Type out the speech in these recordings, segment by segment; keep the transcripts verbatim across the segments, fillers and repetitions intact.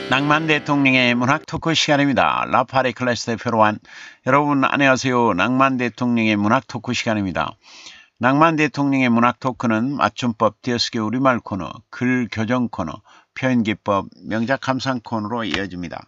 낭만 대통령의 문학 토크 시간입니다. 라파리 클래스 대표로 한 여러분 안녕하세요. 낭만 대통령의 문학 토크 시간입니다. 낭만 대통령의 문학 토크는 맞춤법 띄어쓰기 우리말 코너, 글 교정 코너, 표현기법, 명작 감상 코너로 이어집니다.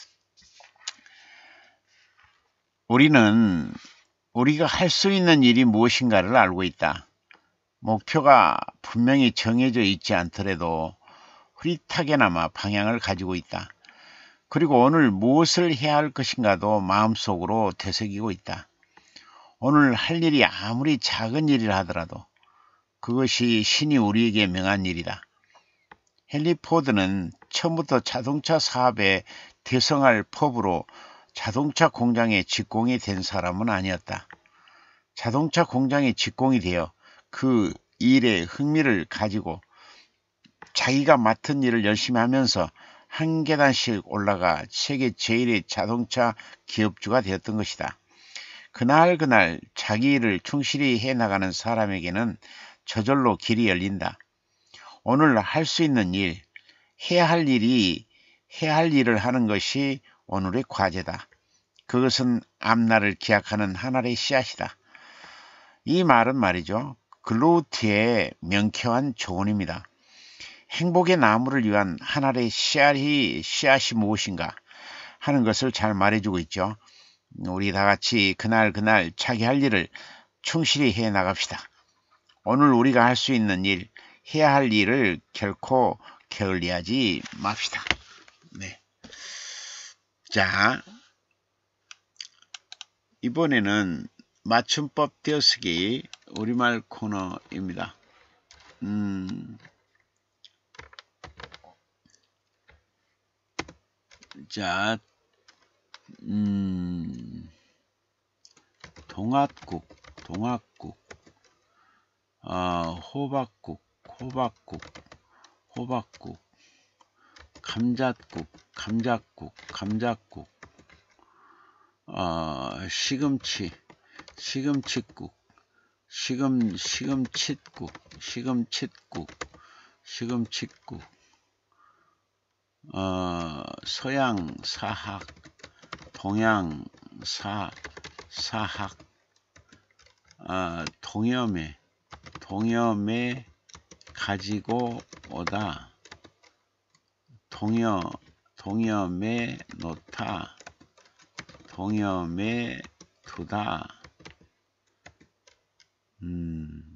우리는 우리가 할 수 있는 일이 무엇인가를 알고 있다. 목표가 분명히 정해져 있지 않더라도 흐릿하게나마 방향을 가지고 있다. 그리고 오늘 무엇을 해야 할 것인가도 마음속으로 되새기고 있다. 오늘 할 일이 아무리 작은 일이라 하더라도 그것이 신이 우리에게 명한 일이다. 헨리 포드는 처음부터 자동차 사업에 대성할 법으로 자동차 공장의 직공이 된 사람은 아니었다. 자동차 공장의 직공이 되어 그 일에 흥미를 가지고 자기가 맡은 일을 열심히 하면서 한 계단씩 올라가 세계 제일의 자동차 기업주가 되었던 것이다. 그날 그날 자기 일을 충실히 해나가는 사람에게는 저절로 길이 열린다. 오늘 할 수 있는 일, 해야 할 일이 해야 할 일을 하는 것이 오늘의 과제다. 그것은 앞날을 기약하는 하나의 씨앗이다. 이 말은 말이죠. 글로우트의 명쾌한 조언입니다. 행복의 나무를 위한 하나의 씨앗이, 씨앗이 무엇인가 하는 것을 잘 말해주고 있죠. 우리 다 같이 그날 그날 자기 할 일을 충실히 해 나갑시다. 오늘 우리가 할 수 있는 일, 해야 할 일을 결코 게을리하지 맙시다. 네. 자, 이번에는 맞춤법 띄어쓰기 우리말 코너입니다. 음... 자, 음, 동합국, 동합국, 어, 호박국, 호박국, 호박국, 감잣국, 감잣국, 감잣국, 어, 시금치, 시금치국, 시금, 시금칫국, 시금칫국, 시금칫국, 어, 서양 사학, 동양 사, 사학, 어, 동여매, 동여매 가지고 오다, 동여, 동여매 놓다, 동여매 두다, 음,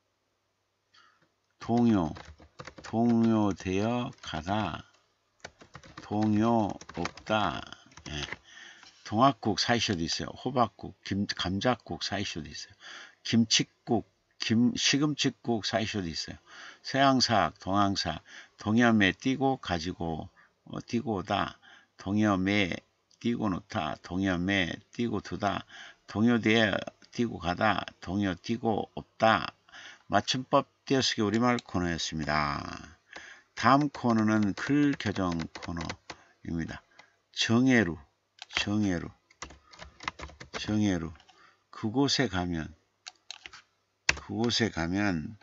동요, 동요되어 가다, 동요 없다. 예. 동학국 사이셔도 있어요. 호박국, 김, 감잣국 사이셔도 있어요. 김치국, 김, 시금치국 사이셔도 있어요. 서양사학, 동양사학, 동여매 띄고 가지고 어, 띄고 오다. 동여매 띄고 놓다. 동여매 띄고 두다. 동요대에 띄고 가다. 동요 띄고 없다. 맞춤법 띄어쓰기 우리말 코너였습니다. 다음 코너는 글 교정 코너입니다. 정예루, 정예루, 정예루. 그곳에 가면, 그곳에 가면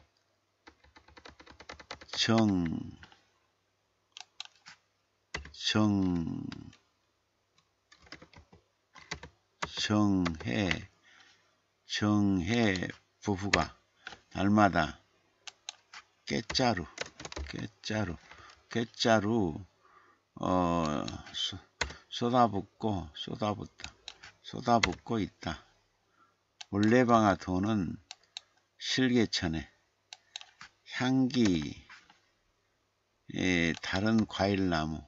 정, 정, 정해, 정해 부부가 날마다 깨짜루, 깨짜루, 깨짜루, 어, 쏟, 쏟아붓고, 쏟아붓다, 쏟아붓고 있다. 물레방아 도는 실개천에 향기, 에, 다른 과일나무,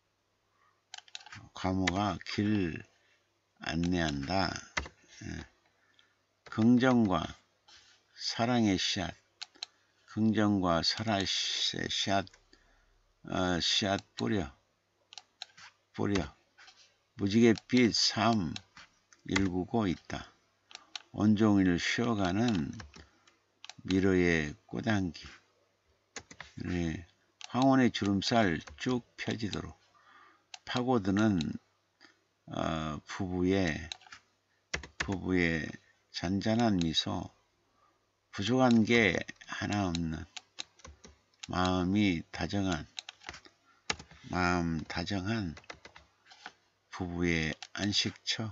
과모가 길 안내한다. 에, 긍정과 사랑의 씨앗, 긍정과 사랑의 씨앗, 어, 씨앗 뿌려, 뿌려, 무지갯빛 삶 일구고 있다. 온종일 쉬어가는 미로의 꽃향기, 네, 황혼의 주름살 쭉 펴지도록 파고드는 어, 부부의, 부부의 잔잔한 미소, 부족한 게 하나 없는 마음이 다정한 마음 다정한 부부의 안식처.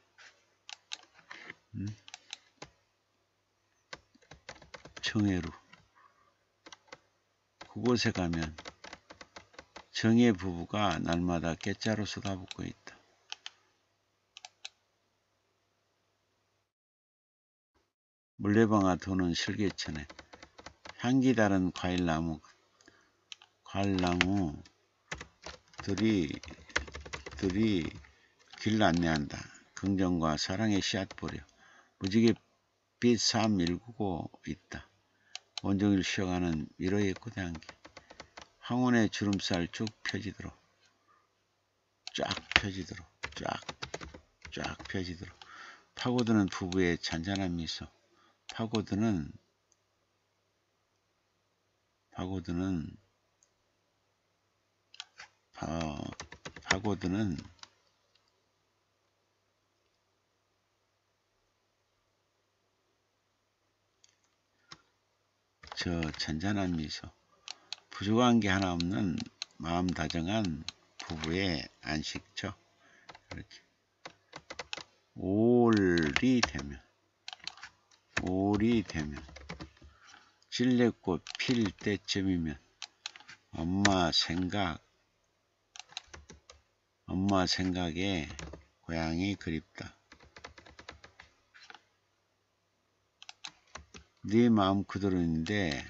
음? 정예루. 그곳에 가면 정예 부부가 날마다 곶자로 쏟아붓고 있다. 물레방아 도는 실개천에 향기 다른 과일나무, 과일나무들이 들이 길을 안내한다. 긍정과 사랑의 씨앗 뿌려 무지개 빛 삶 일구고 있다. 온종일 쉬어가는 미로의 꽃향기. 황혼의 주름살 쭉 펴지도록, 쫙 펴지도록, 쫙, 쫙 펴지도록. 파고드는 부부의 잔잔한 미소. 파고드는, 파고드는, 파, 파고드는 저 잔잔한 미소. 부족한 게 하나 없는 마음 다정한 부부의 안식처. 이렇게. 올이 되면, 올이 되면, 찔레꽃 필 때쯤이면, 엄마 생각, 엄마 생각에 고향이 그립다. 네 마음 그대로인데,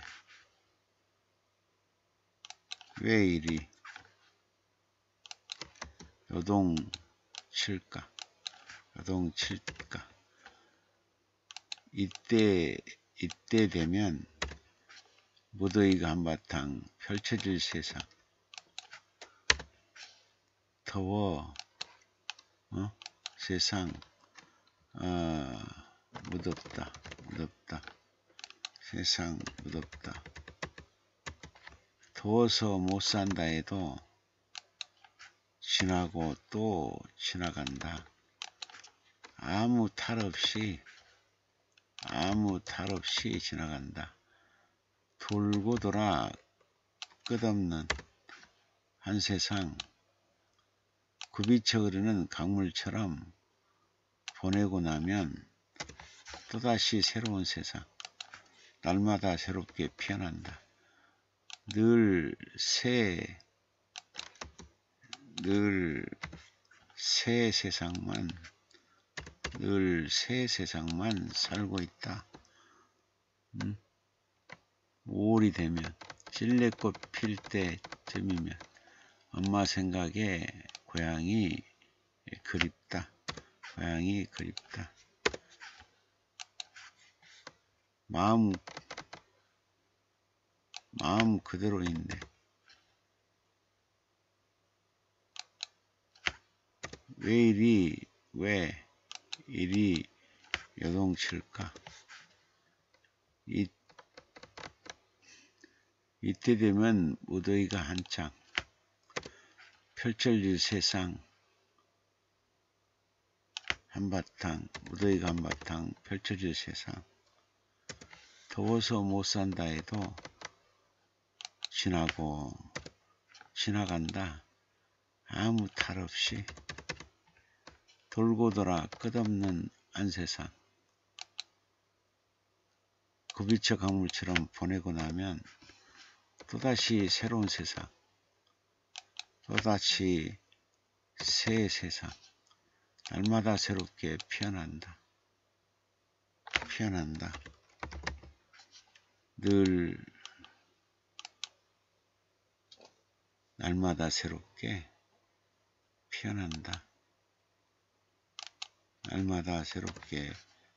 왜 이리 요동칠까? 요동칠까? 이때, 이때 되면 무더위가 한바탕 펼쳐질 세상. 더워, 어? 세상, 어, 무덥다, 무덥다. 세상 무덥다. 더워서 못 산다 해도 지나고 또 지나간다. 아무 탈 없이, 아무 탈 없이 지나간다. 돌고 돌아 끝없는 한 세상. 굽이쳐 흐르는 강물처럼 보내고 나면 또다시 새로운 세상. 날마다 새롭게 피어난다. 늘 새, 늘 새 세상만, 늘 새 세상만 살고 있다. 음? 오월이 되면, 찔레꽃 필 때쯤이면, 엄마 생각에 고향이 그립다. 고향이 그립다. 마음, 마음 그대로인데, 왜 이리, 왜 이리 요동칠까? 이, 이때 되면 무더위가 한창 펼쳐질 세상. 한바탕, 무더위가 한바탕 펼쳐질 세상. 더워서 못 산다 해도 지나고 지나간다. 아무 탈 없이 돌고 돌아 끝없는 한 세상. 굽이쳐 강물처럼 보내고 나면 또다시 새로운 세상. 또다시 새 세상. 날마다 새롭게 피어난다. 피어난다. 늘 날마다 새롭게 피어난다. 날마다 새롭게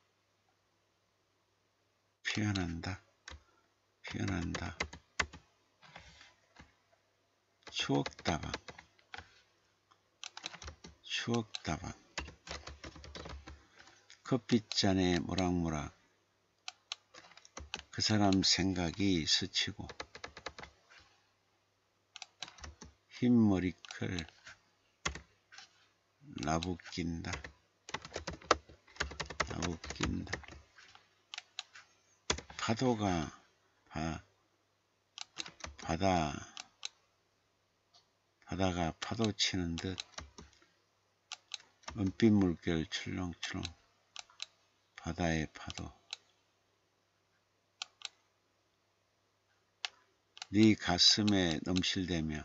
피어난다. 피어난다. 추억다방. 추억다방. 커피잔에 모락모락 그 사람 생각이 스치고 흰 머리클 나부낀다. 나부낀다. 파도가 바, 바다 바다가 파도 치는 듯 은빛 물결 출렁출렁 바다의 파도 네 가슴에 넘실대며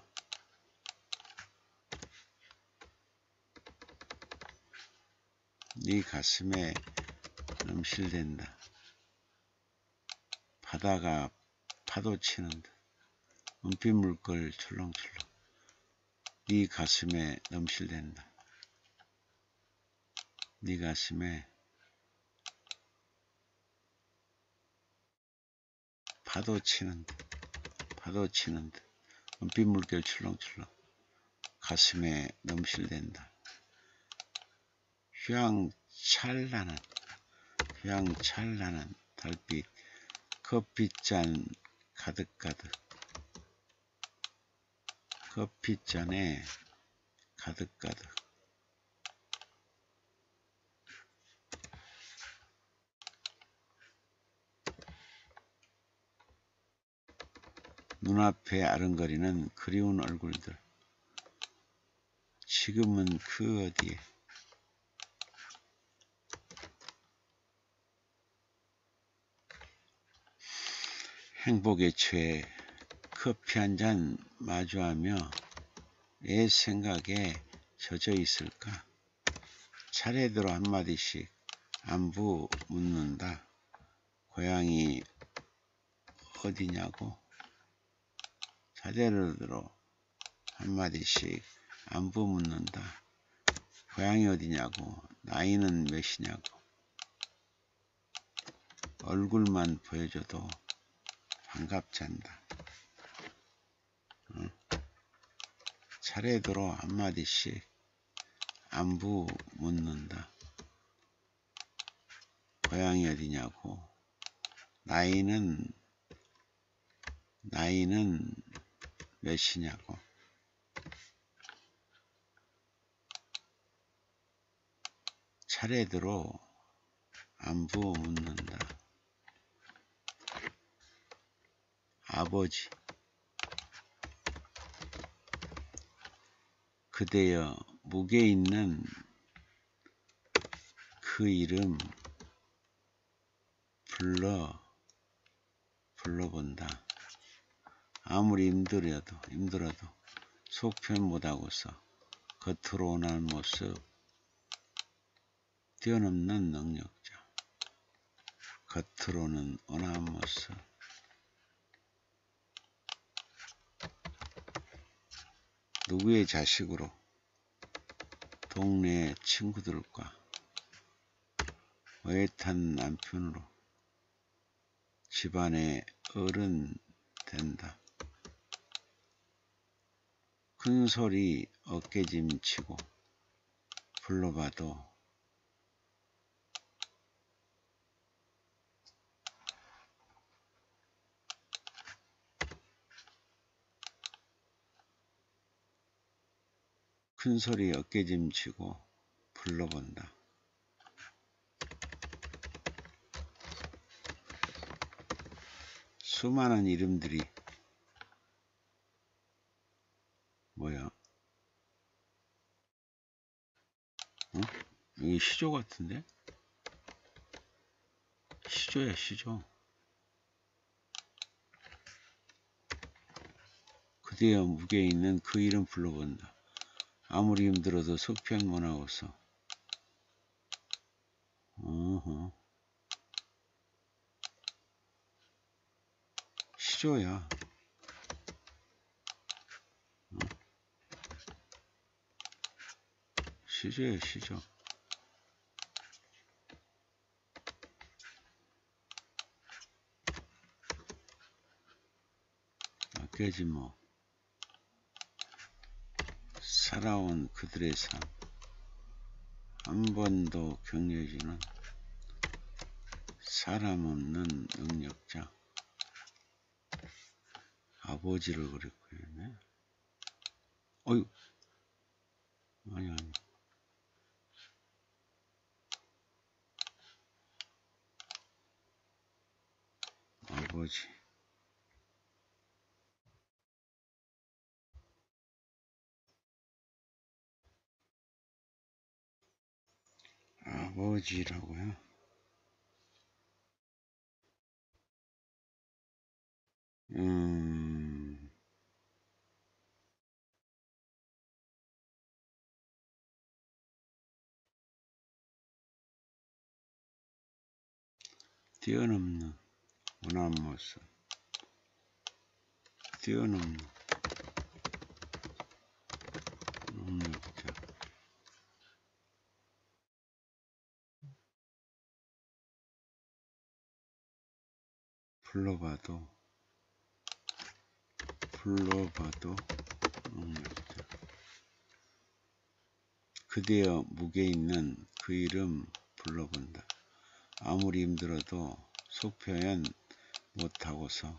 네 가슴에 넘실댄다. 바다가 파도 치는 듯 은빛 물결 출렁출렁 네 가슴에 넘실댄다. 네 가슴에 파도 치는 듯 파도 치는 듯 은빛 물결 출렁출렁 가슴에 넘실댄다. 휘황찬란한 휘황찬란한 달빛 커피잔 가득가득 커피잔에 가득가득 눈앞에 아른거리는 그리운 얼굴들 지금은 그 어디에 행복에 취해 커피 한 잔 마주하며 애 생각에 젖어 있을까? 차례대로 한마디씩 안부 묻는다. 고향이 어디냐고? 차례대로 한마디씩 안부 묻는다. 고향이 어디냐고? 나이는 몇이냐고? 얼굴만 보여줘도 반갑찬다. 응? 차례대로 한마디씩 안부 묻는다. 고향이 어디냐고? 나이는 나이는 몇이냐고? 차례대로 안부 묻는다. 아버지, 그대여 목에 있는 그 이름 불러 불러본다. 아무리 힘들어도 힘들어도 속편 못하고서 겉으로 원하는 모습 뛰어넘는 능력자. 겉으로는 원하는 모습 누구의 자식으로 동네 친구들과 어엿한 남편으로 집안의 어른 된다. 큰 소리 어깨짐 치고 불러봐도 큰 소리 어깨짐 치고 불러본다. 수많은 이름들이 뭐야? 어? 이게 시조 같은데? 시조야 시조. 그대여 무게에 있는 그 이름 불러본다. 아무리 힘들어도 속편 못하고서 어허. 시조야. 어? 시조야 시조. 아껴지 뭐. 살아온 그들의 삶 한 번도 격려해주는 사람 없는 능력자. 아버지를 그랬고요. 어휴, 아니 아니. 아버지. 아버지라고요? 음, 뛰어넘는 원한 모습, 뛰어넘는 능력자, 불러봐도 불러봐도 능력자, 그대여 무게 있는 그 이름 불러본다. 아무리 힘들어도 속표현 못하고서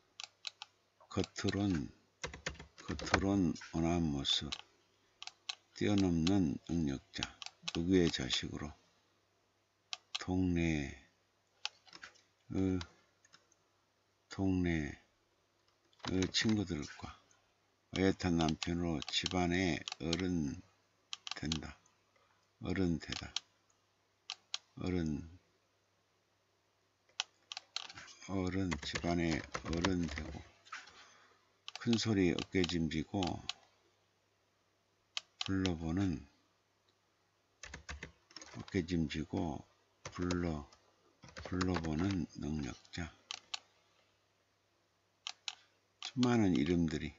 겉으론 겉으론 온화한 모습, 뛰어넘는 능력자, 누구의 자식으로 동네의 동네의 친구들과 어엿한 남편으로 집안의 어른 된다. 어른 되다. 어른 어른 집안의 어른 되고 큰소리 어깨짐지고 불러보는 어깨짐지고 불러 불러보는 능력자. 수많은 이름들이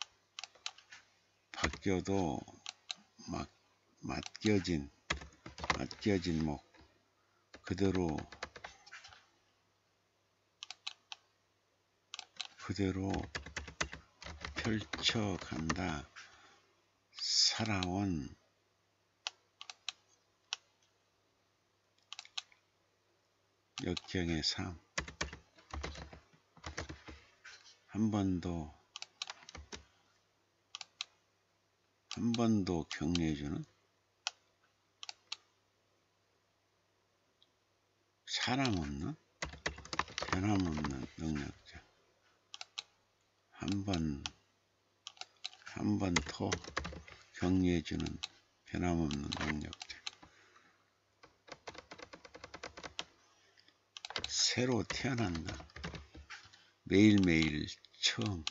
바뀌어도 막 맡겨진 맡겨진 목 그대로 그대로 펼쳐간다. 살아온 역경의 삶, 한 번도 한 번도 격려해주는 사람 없는 변함없는 능력자. 한 번 한 번 더 격려해주는 변함없는 능력자. 새로 태어난다. 매일매일 처음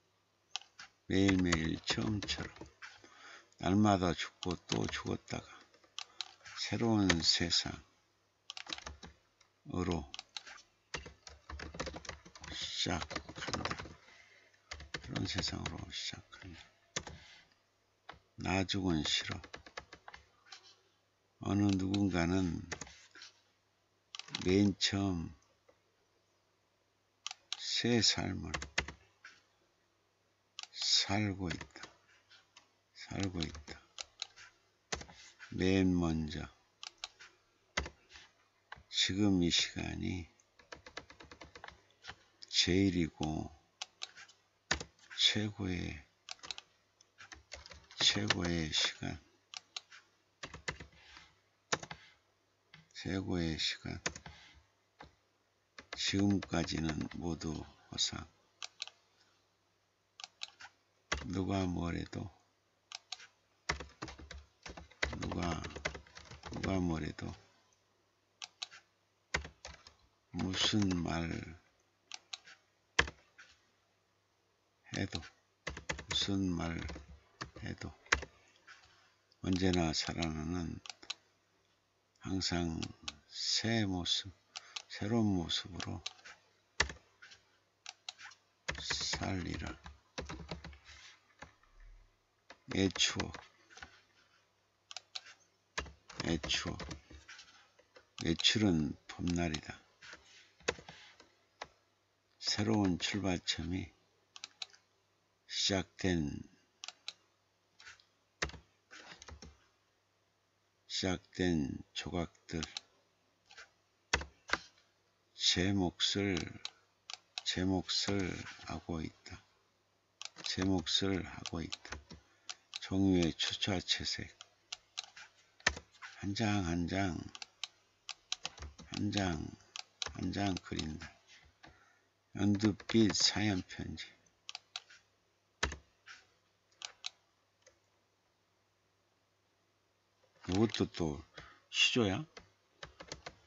매일매일 처음처럼 날마다 죽고 또 죽었다가 새로운 세상으로 시작한다. 그런 세상으로 시작한다. 나 죽은 싫어. 어느 누군가는 맨 처음 새 삶을 살고 있다. 살고 있다. 맨 먼저 지금 이 시간이 제일이고 최고의 최고의 시간 최고의 시간. 지금까지는 모두 허상. 누가 뭐래도 누가 누가 뭐래도 무슨 말 해도 무슨 말 해도 언제나 살아나는 항상 새 모습, 새로운 모습으로 살리라. 내 추억, 내 추억. 외출은 봄날이다. 새로운 출발점이 시작된 시작된 조각들, 제 몫을 제 몫을 하고 있다. 제 몫을 하고 있다. 종이의 추차채색 한 장 한 장 한 장 한 장 그린다. 연두빛 사연편지. 이것도 또 시조야?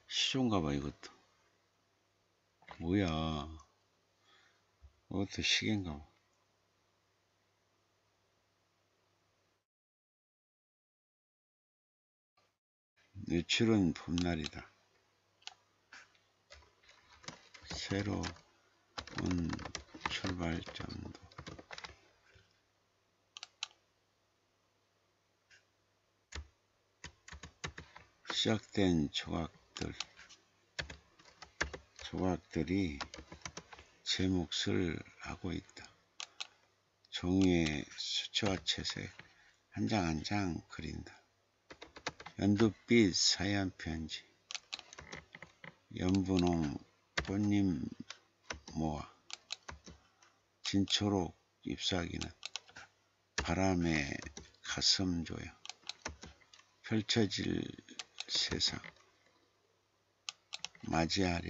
시조인가봐. 이것도 뭐야, 이것도 시계인가봐. 매출은 봄날이다. 새로운 출발점도. 시작된 조각들, 조각들이 제 몫을 하고 있다. 종이에 수채화 채색 한 장 한 장 그린다. 연두빛 사연 편지, 연분홍 꽃잎 모아, 진초록 잎사귀는 바람에 가슴 조여, 펼쳐질 세상 맞이하려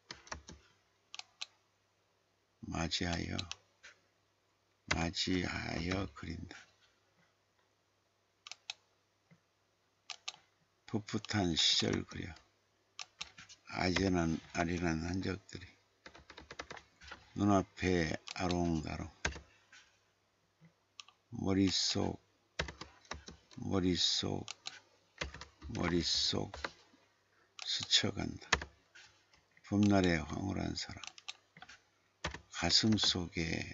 맞이하여 맞이하여 그린다. 풋풋한 시절 그려, 아련한 아련한 흔적들이 눈앞에 아롱다롱, 머릿속 머릿속 머릿속 스쳐간다. 봄날의 황홀한 사랑, 가슴속에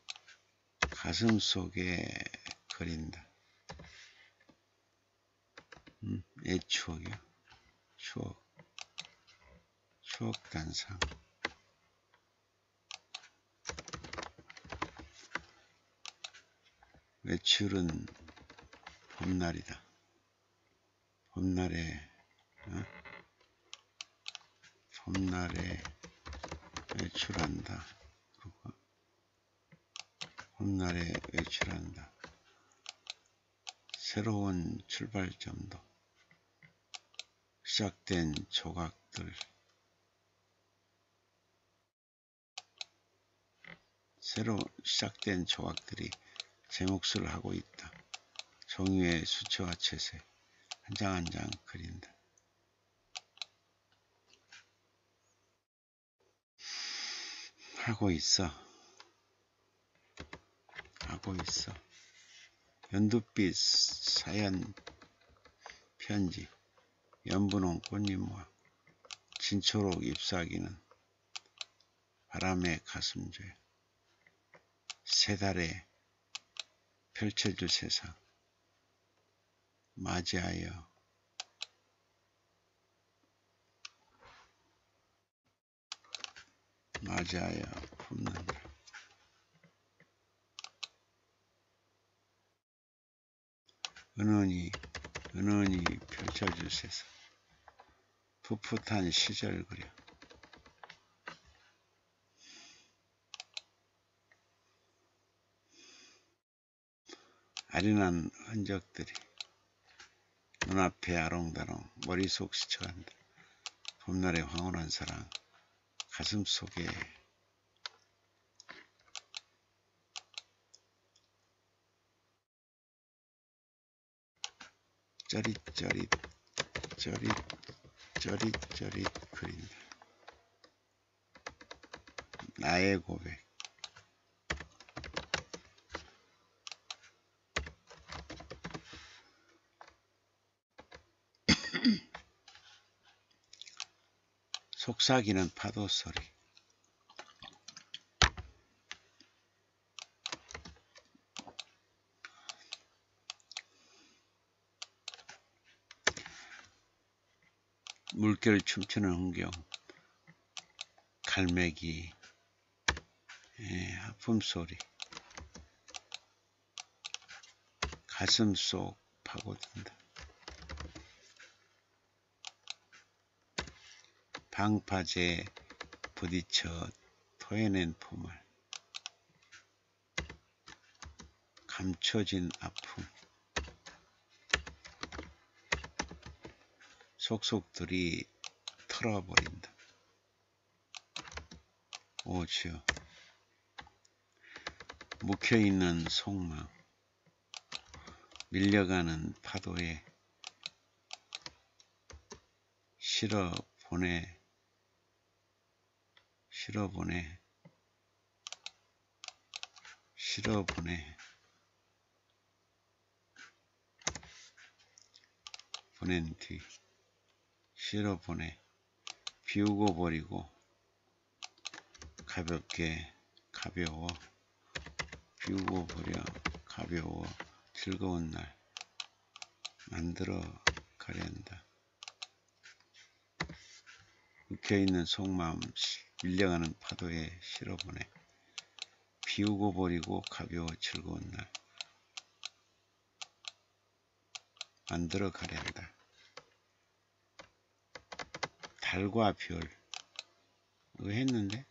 가슴속에 그린다. 음, 옛 추억이야. 추억 추억 단상. 외출은 봄날이다. 봄날에 어? 봄날에 외출한다. 봄날에 외출한다. 새로운 출발점도, 시작된 조각들, 새로 시작된 조각들이 제 몫을 하고 있다. 종이에 수채화 채색 한 장 한 장 그린다. 하고 있어. 하고 있어. 연두빛 사연 편지, 연분홍 꽃잎 모아, 진초록 잎사귀는 바람에 가슴 조여, 세 달에 펼쳐질 세상 맞이하여 맞이하여 품는다. 은은히 은은히 펼쳐질 세상, 풋풋한 시절 그려, 아련한 흔적들이 눈앞에 아롱다롱, 머릿속 스쳐간다. 봄날의 황홀한 사랑, 가슴속에 쩌릿쩌릿 쩌릿 쩌릿쩌릿 그린다. 나의 고백. 속삭이는 파도 소리, 물결 춤추는 흥경, 갈매기 예, 하품 소리, 가슴 속 파고든다. 방파제에 부딪혀 토해낸 포말, 감춰진 아픔, 속속들이 털어버린다. 오 주여, 묵혀있는 속마음, 밀려가는 파도에 실어 보내, 실어 보내, 실어 보내, 보낸 뒤 실어 보내, 비우고 버리고, 가볍게, 가벼워, 비우고 버려, 가벼워, 즐거운 날 만들어 가려 한다. 묵혀있는 속마음 밀려가는 파도에 실어보내, 비우고 버리고 가벼워 즐거운 날 만들어 가려 한다. 달과 별, 이거 했는데?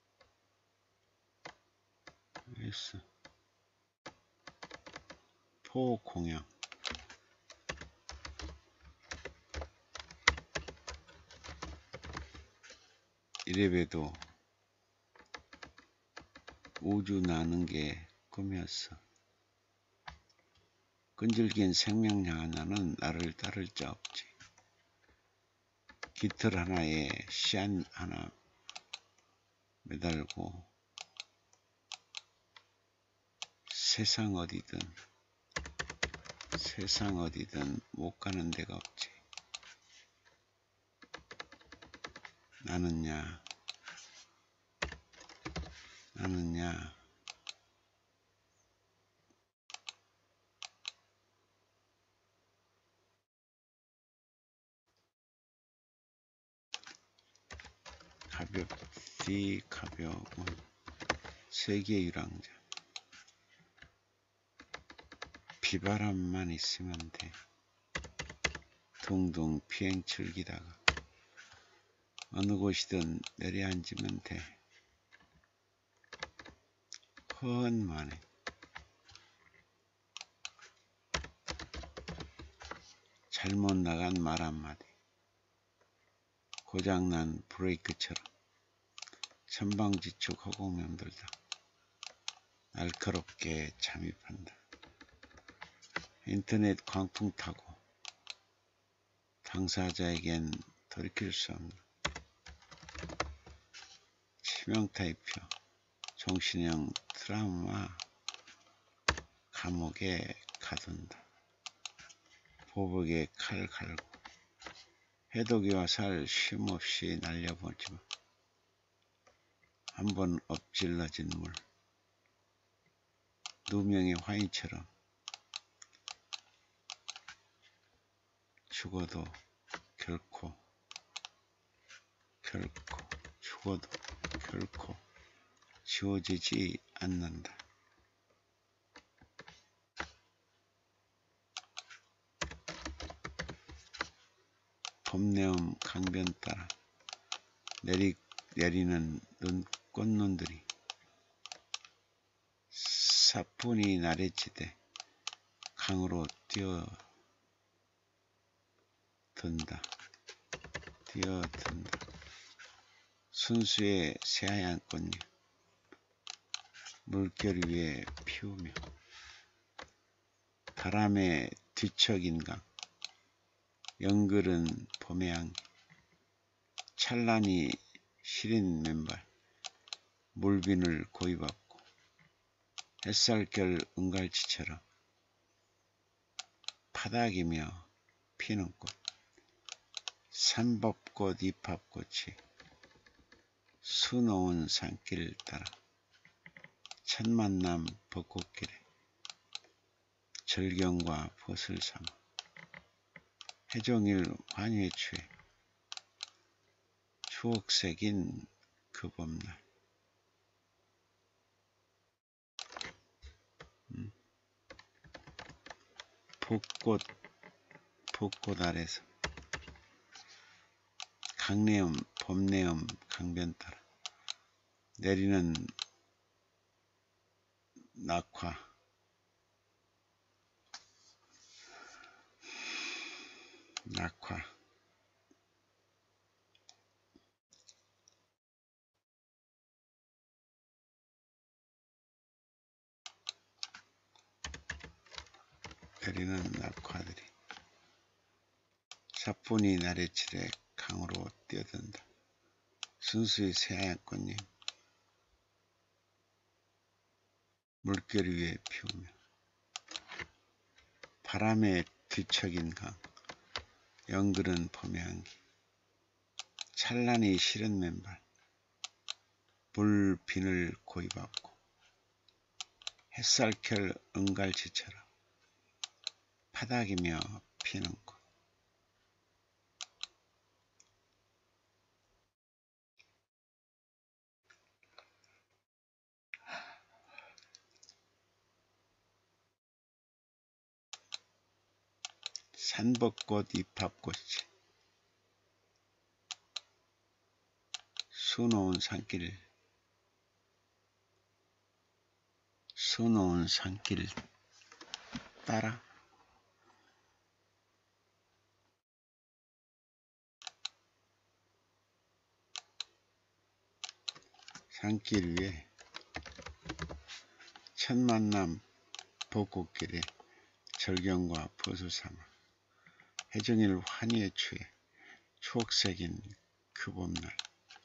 했어. 포공양, 이래봬도 우주 나는 게 꿈이었어. 끈질긴 생명력 하나는 나를 따를 자 없지. 깃털 하나에 씨앗 하나 매달고 세상 어디든 세상 어디든 못 가는 데가 없지. 나는야 나는야 가볍디 가벼운 세계 유랑자. 비바람만 있으면 돼. 둥둥 비행 즐기다가 어느 곳이든 내려앉으면 돼. 헌만해. 잘못 나간 말 한마디, 고장난 브레이크처럼 천방지축 허공면들다 날카롭게 잠입한다. 인터넷 광풍 타고 당사자에겐 돌이킬 수 없는 치명타입표, 정신형 트라우마 감옥에 가둔다. 보복에 칼 갈고 해독이와 살 쉼없이 날려보지만 한번 엎질러진 물, 누명의 화인처럼 죽어도 결코 결코 죽어도 결코 지워지지 않는다. 봄내음 강변 따라 내리, 내리는 눈, 꽃눈들이 사뿐히 나래지대 강으로 뛰어든다. 뛰어든다. 순수의 새하얀 꽃잎 물결 위에 피우며 바람에 뒤척인 강, 연그른 봄의 향기, 찬란히 시린 맨발, 물빈을 고이받고 햇살결 은갈치처럼 파닥이며 피는 꽃, 삼법꽃 이팝꽃이 수놓은 산길 따라 첫 만남 벚꽃길에 절경과 벗을 삼아 해종일 환희에 취해 추억 새긴 그 봄날. 음. 벚꽃 벚꽃 아래서 강내음 봄내음 강변 따라 내리는 낙화, 낙화, 내리는 낙화들이 사뿐히 나래치래 강으로 뛰어든다. 순수히 새하얀 꽃잎 물결 위에 피우며 바람에 뒤척인 강 영그런 봄의 향기 찬란히 시른 맨발 불빈을 고이 밟고 햇살결 은갈치처럼 파닥이며 피는 꽃 산벚꽃 잎합꽃이 수놓은 산길 수놓은 산길 따라 산길 위에 첫 만남 벚꽃길에 절경과 버섯삼아 해종일 환희에 취해 추억새긴 그 봄날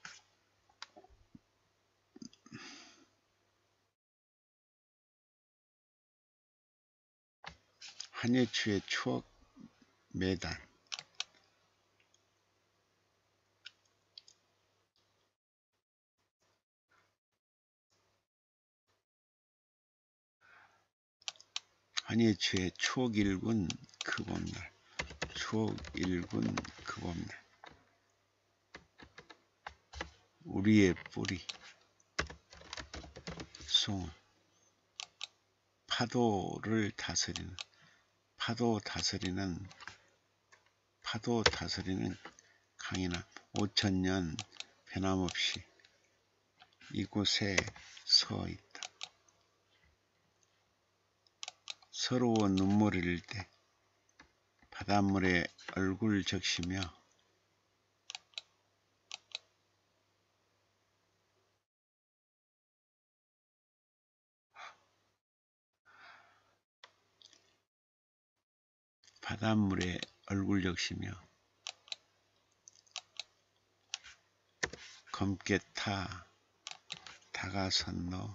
환희에 취해 추억 매단 환희에 취해 추억 일군 그 봄날 추억 일군 그 봄날 우리의 뿌리 송은 파도를 다스리는 파도 다스리는 파도 다스리는 강이나 오천년 변함없이 이곳에 서 있다. 서러워 눈물을 흘릴 때 바닷물에 얼굴 적시며 바닷물에 얼굴 적시며 검게 타 다가선 너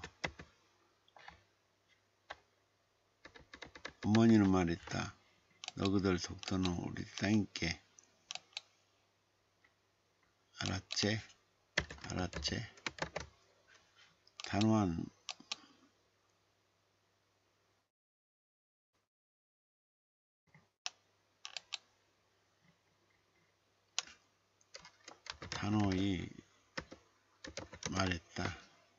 어머니는 말했다. 너그들 독도는 우리 땅이께 알았제? 알았제? 단호한 단호히 말했다.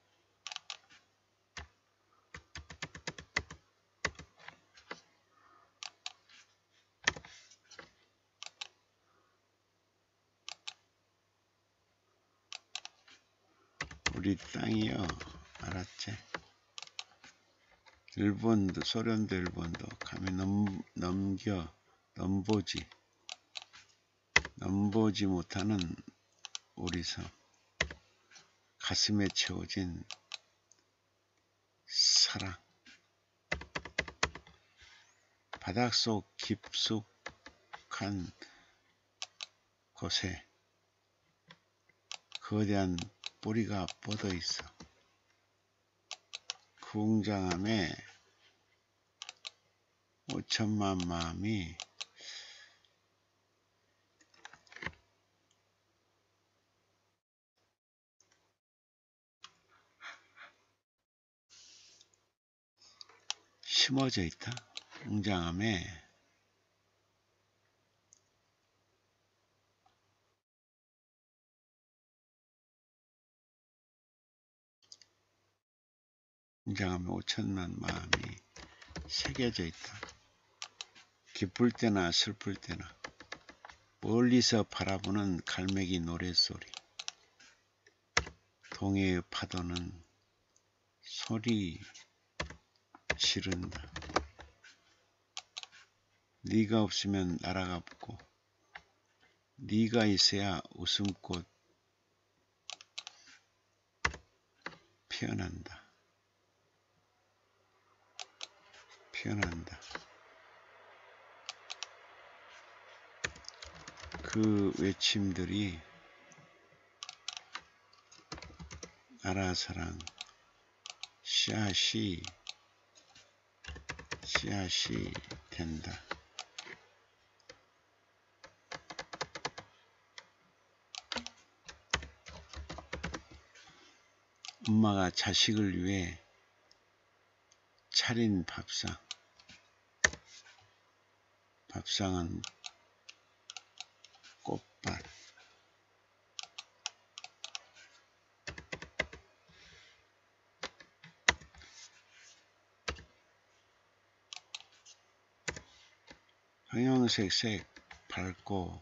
우리 땅이여 알았지? 일본도 소련도 일본도 감히 넘, 넘겨 넘보지 넘보지 못하는 우리 섬 가슴에 채워진 사랑 바닷속 깊숙한 곳에 거대한 뿌리가 뻗어 있어. 그 웅장함에 오천만 마음이 심어져 있다. 웅장함에 웅장함에 오천만 마음이 새겨져 있다. 기쁠 때나 슬플 때나 멀리서 바라보는 갈매기 노랫소리 동해의 파도는 소리 지른다. 네가 없으면 나라가 없고 네가 있어야 웃음꽃 피어난다. 피어난다. 그 외침들이 나라사랑 씨앗이 씨앗이 된다. 엄마가 자식을 위해 차린 밥상. 밥상은 꽃밭. 형형색색 밝고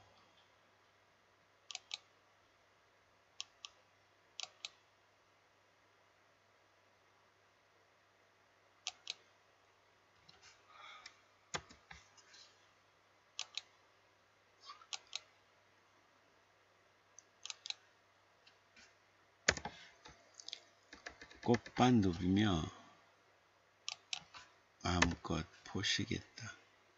꽃밭 누비며 마음껏 보시겠다.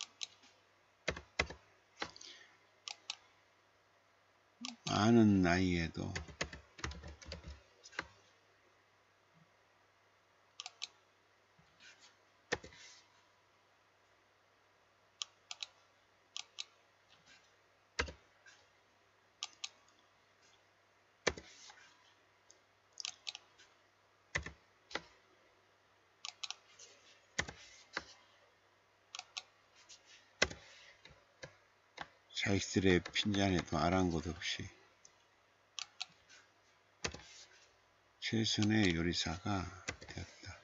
많은 나이에도 자식들의 핀잔에도 아랑곳 없이 최선의 요리사가 되었다.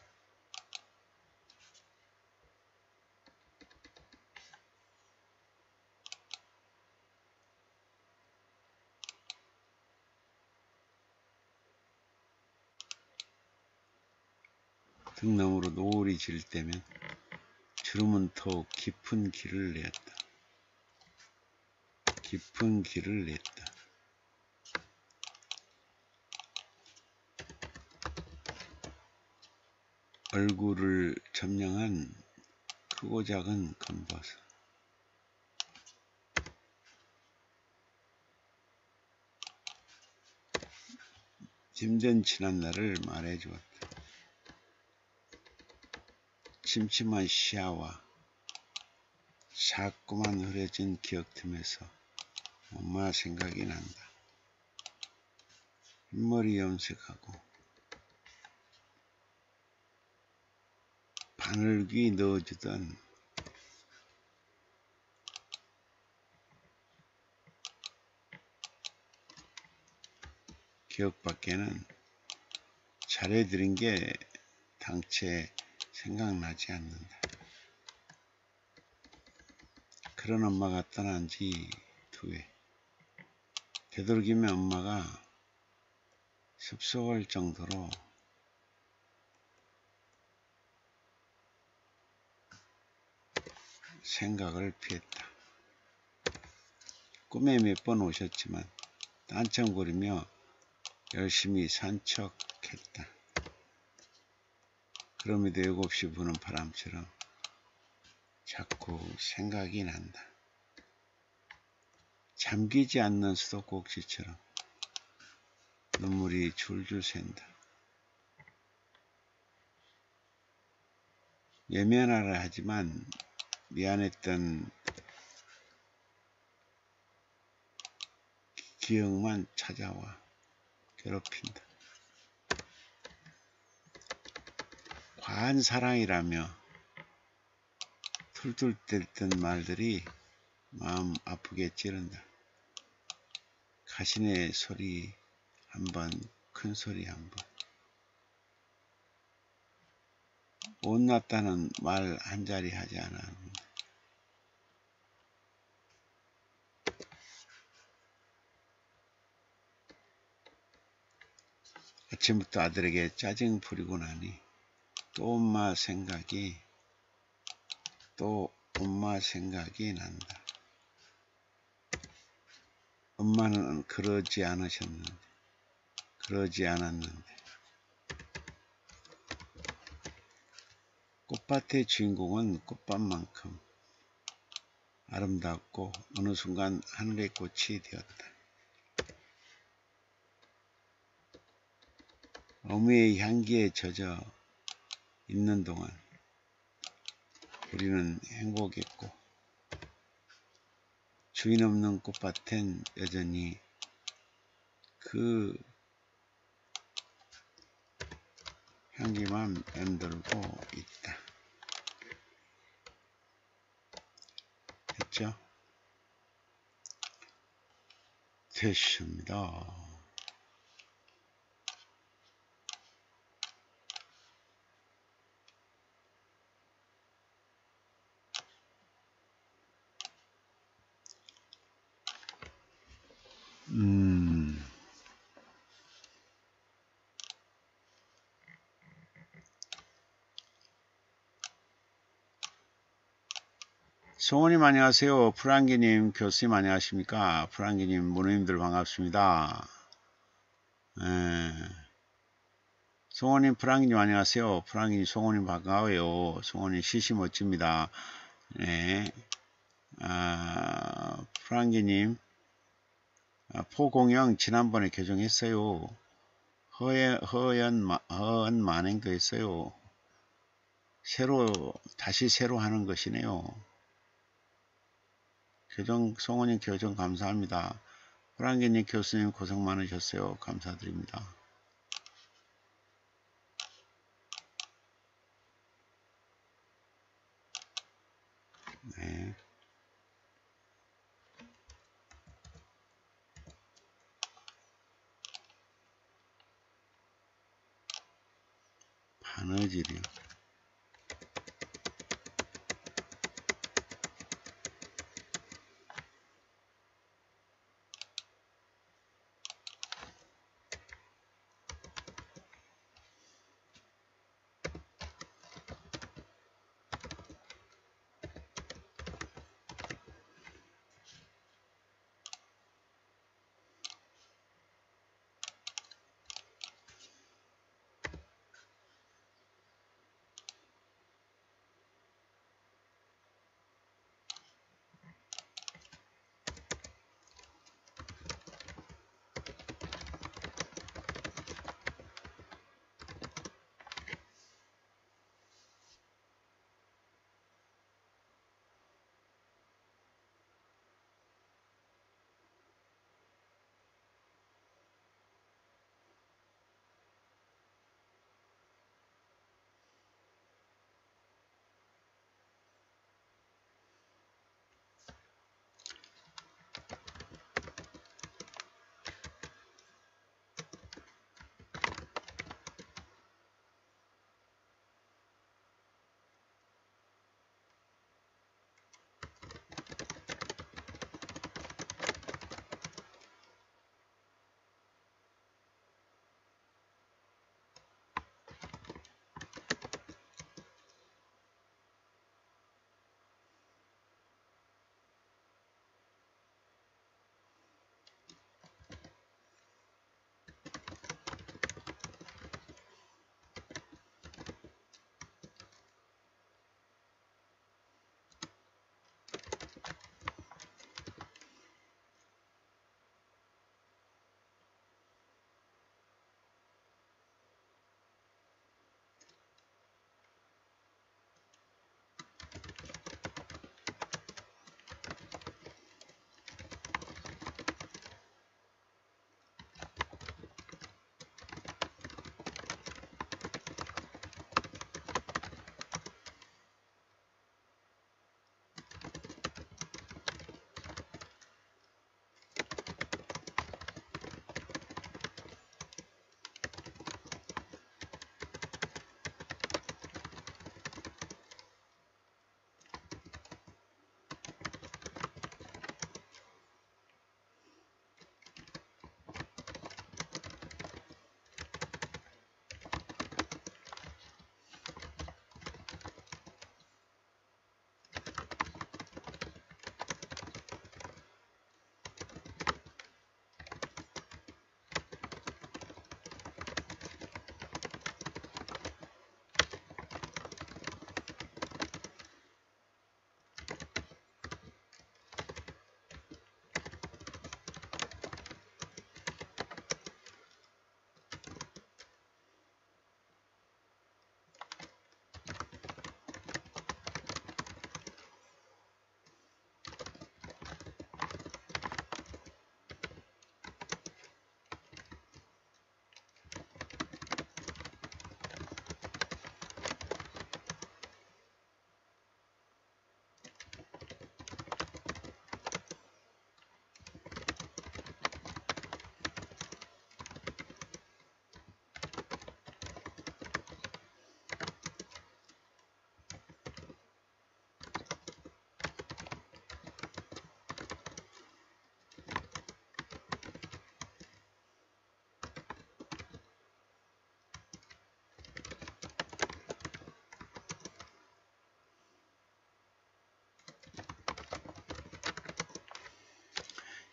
등 너머로 노을이 질 때면 주름은 더욱 깊은 길을 내었다. 깊은 길을 냈다. 얼굴을 점령한 크고 작은 검버섯. 힘든 지난날을 말해주었다. 침침한 시야와 자꾸만 흐려진 기억 틈에서 엄마 생각이 난다. 흰머리 염색하고 바늘귀 넣어주던 기억밖에는 잘해드린 게 당최 생각나지 않는다. 그런 엄마가 떠난 지 두 해. 되도록이면 엄마가 습속할 정도로 생각을 피했다. 꿈에 몇 번 오셨지만 딴청거리며 열심히 산책했다. 그럼에도 욕없이 부는 바람처럼 자꾸 생각이 난다. 잠기지 않는 수도꼭지처럼 눈물이 줄줄 샌다. 외면하라 하지만 미안했던 기억만 찾아와 괴롭힌다. 과한 사랑이라며 툴툴 댔던 말들이 마음 아프게 찌른다. 가신의 소리 한 번, 큰 소리 한 번. 못났다는 말 한 자리 하지 않았는데. 아침부터 아들에게 짜증 부리고 나니 또 엄마 생각이 또 엄마 생각이 난다. 엄마는 그러지 않으셨는데, 그러지 않았는데. 꽃밭의 주인공은 꽃밭만큼 아름답고 어느 순간 하늘의 꽃이 되었다. 어미의 향기에 젖어 있는 동안 우리는 행복했고 주인 없는 꽃밭엔 여전히 그 향기만 맴돌고 있다. 됐죠? 됐습니다. 음... 송원님 안녕하세요. 프랑기님 교수님 안녕하십니까. 프랑기님 모노님들 반갑습니다. 에... 송원님 프랑기님 안녕하세요. 프랑기님 송원님 반가워요. 송원님 시시 멋집니다. 네. 아, 프랑기님 아, 포공영 지난번에 교정했어요. 허연, 허연, 허연 만행도 했어요. 새로 다시 새로 하는 것이네요. 교정, 송원님 교정 감사합니다. 프랑기님 교수님 고생 많으셨어요. 감사드립니다. 네. 바느질이요.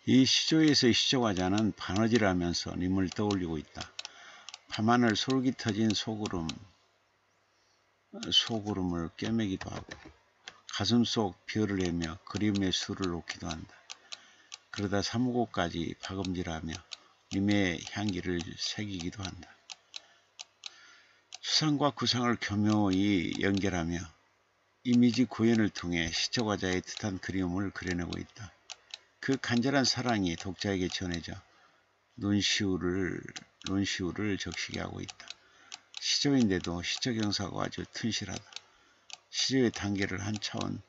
이 시조에서의 시조과자는 바느질을 하면서 님을 떠올리고 있다. 밤하늘 솔깃터진 소구름, 소구름을 꿰매기도 하고 가슴 속 별을 내며 그림의 수를 놓기도 한다. 그러다 사무고까지 박음질하며 님의 향기를 새기기도 한다. 수상과 구상을 교묘히 연결하며 이미지 구현을 통해 시조과자의 뜻한 그림을 그려내고 있다. 그 간절한 사랑이 독자에게 전해져 논시우를, 논시우를 적시게 하고 있다. 시조인데도 시조경사가 아주 튼실하다. 시조의 단계를 한 차원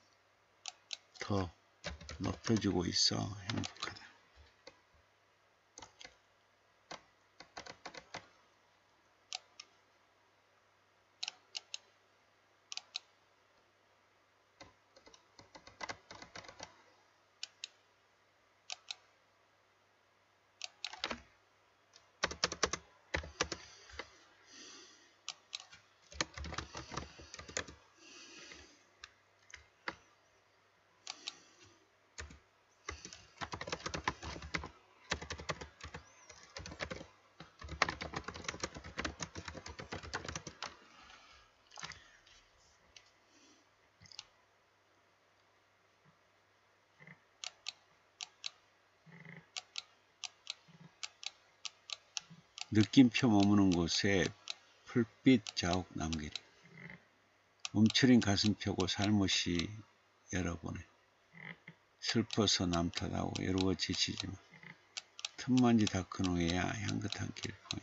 더 높여주고 있어 행복하다. 느낌표 머무는 곳에 풀빛 자국 남기리. 움츠린 가슴 펴고 살못이 열어보네. 슬퍼서 남탓하고 외로워 지치지만 틈만지 닦은 후에야 향긋한 길포인.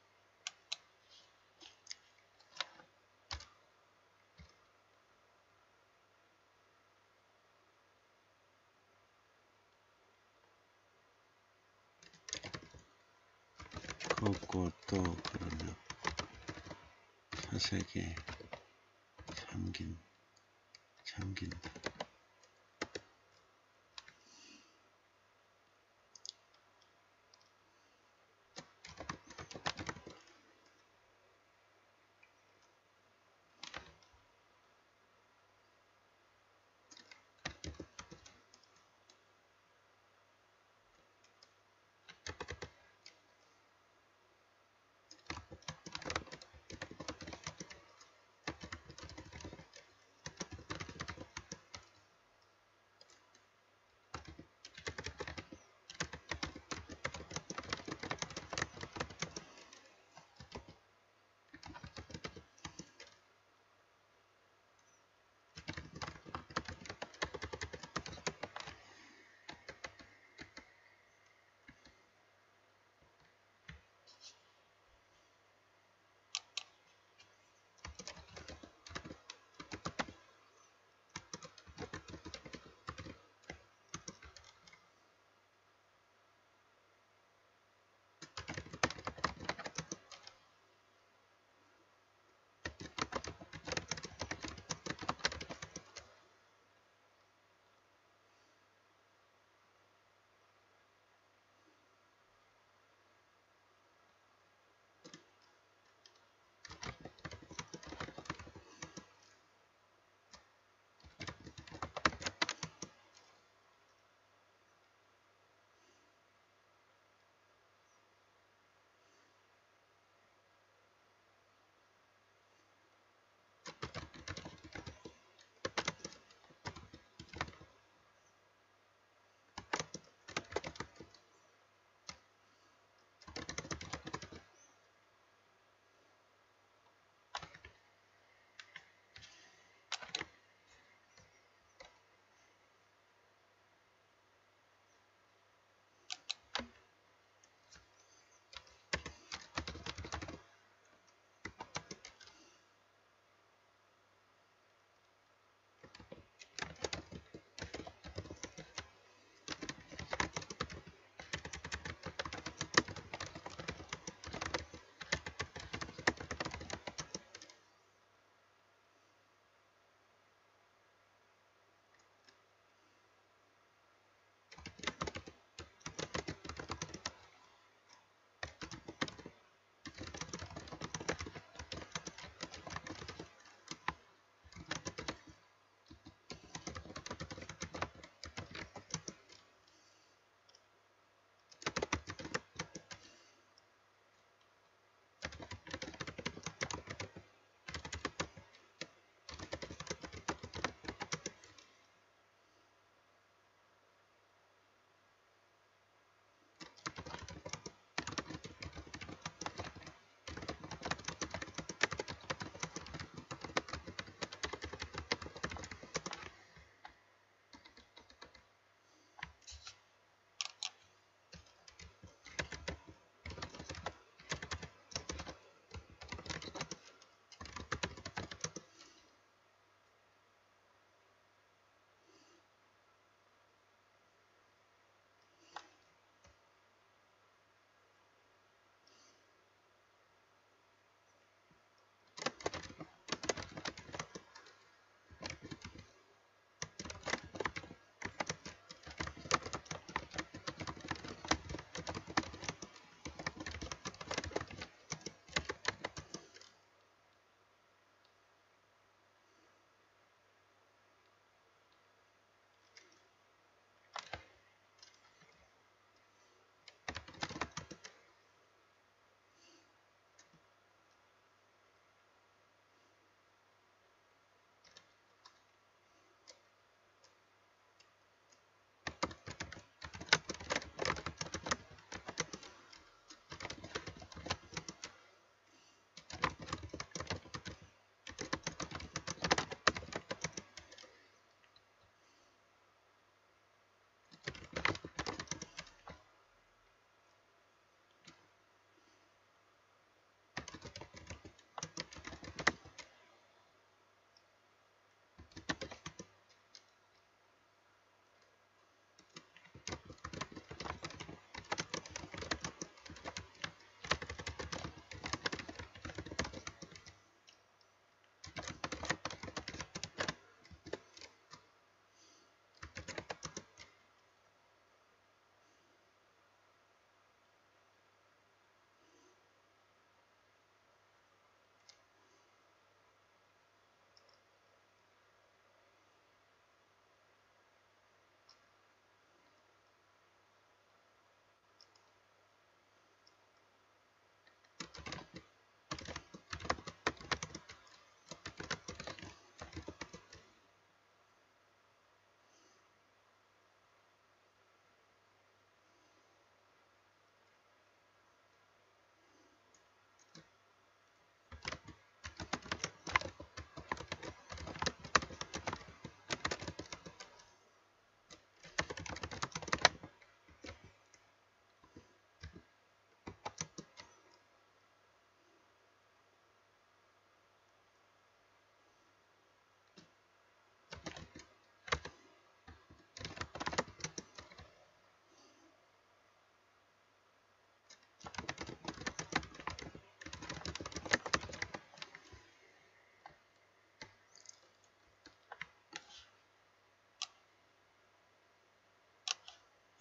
걷고 또 걸으며 사색에 잠긴, 잠긴다.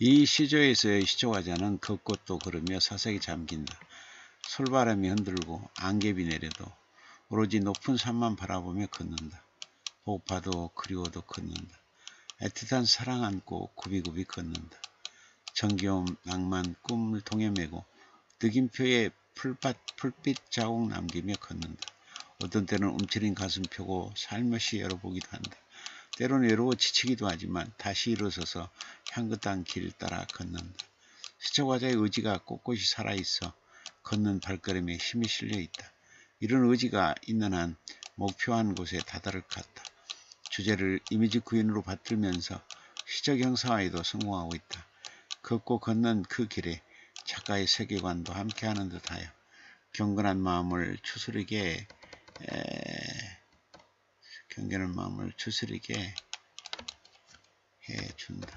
이 시조에서의 시조과자는 걷고 또 걸으며 사색에 잠긴다. 솔바람이 흔들고 안개비 내려도 오로지 높은 산만 바라보며 걷는다. 보고파도 그리워도 걷는다. 애틋한 사랑 안고 굽이굽이 걷는다. 정겨움, 낭만, 꿈을 통해 메고 느낌표에 풀밭, 풀빛 자국 남기며 걷는다. 어떤 때는 움츠린 가슴 펴고 살며시 열어보기도 한다. 때로는 외로워 지치기도 하지만 다시 일어서서 향긋한 길 따라 걷는다. 시초과자의 의지가 꼿꼿이 살아있어 걷는 발걸음에 힘이 실려있다. 이런 의지가 있는 한 목표한 곳에 다다를 것 같다. 주제를 이미지 구현으로 받들면서 시적 형상화에도 성공하고 있다. 걷고 걷는 그 길에 작가의 세계관도 함께하는 듯하여 경건한 마음을 추스르게 에... 경건한 마음을 추스르게 해준다.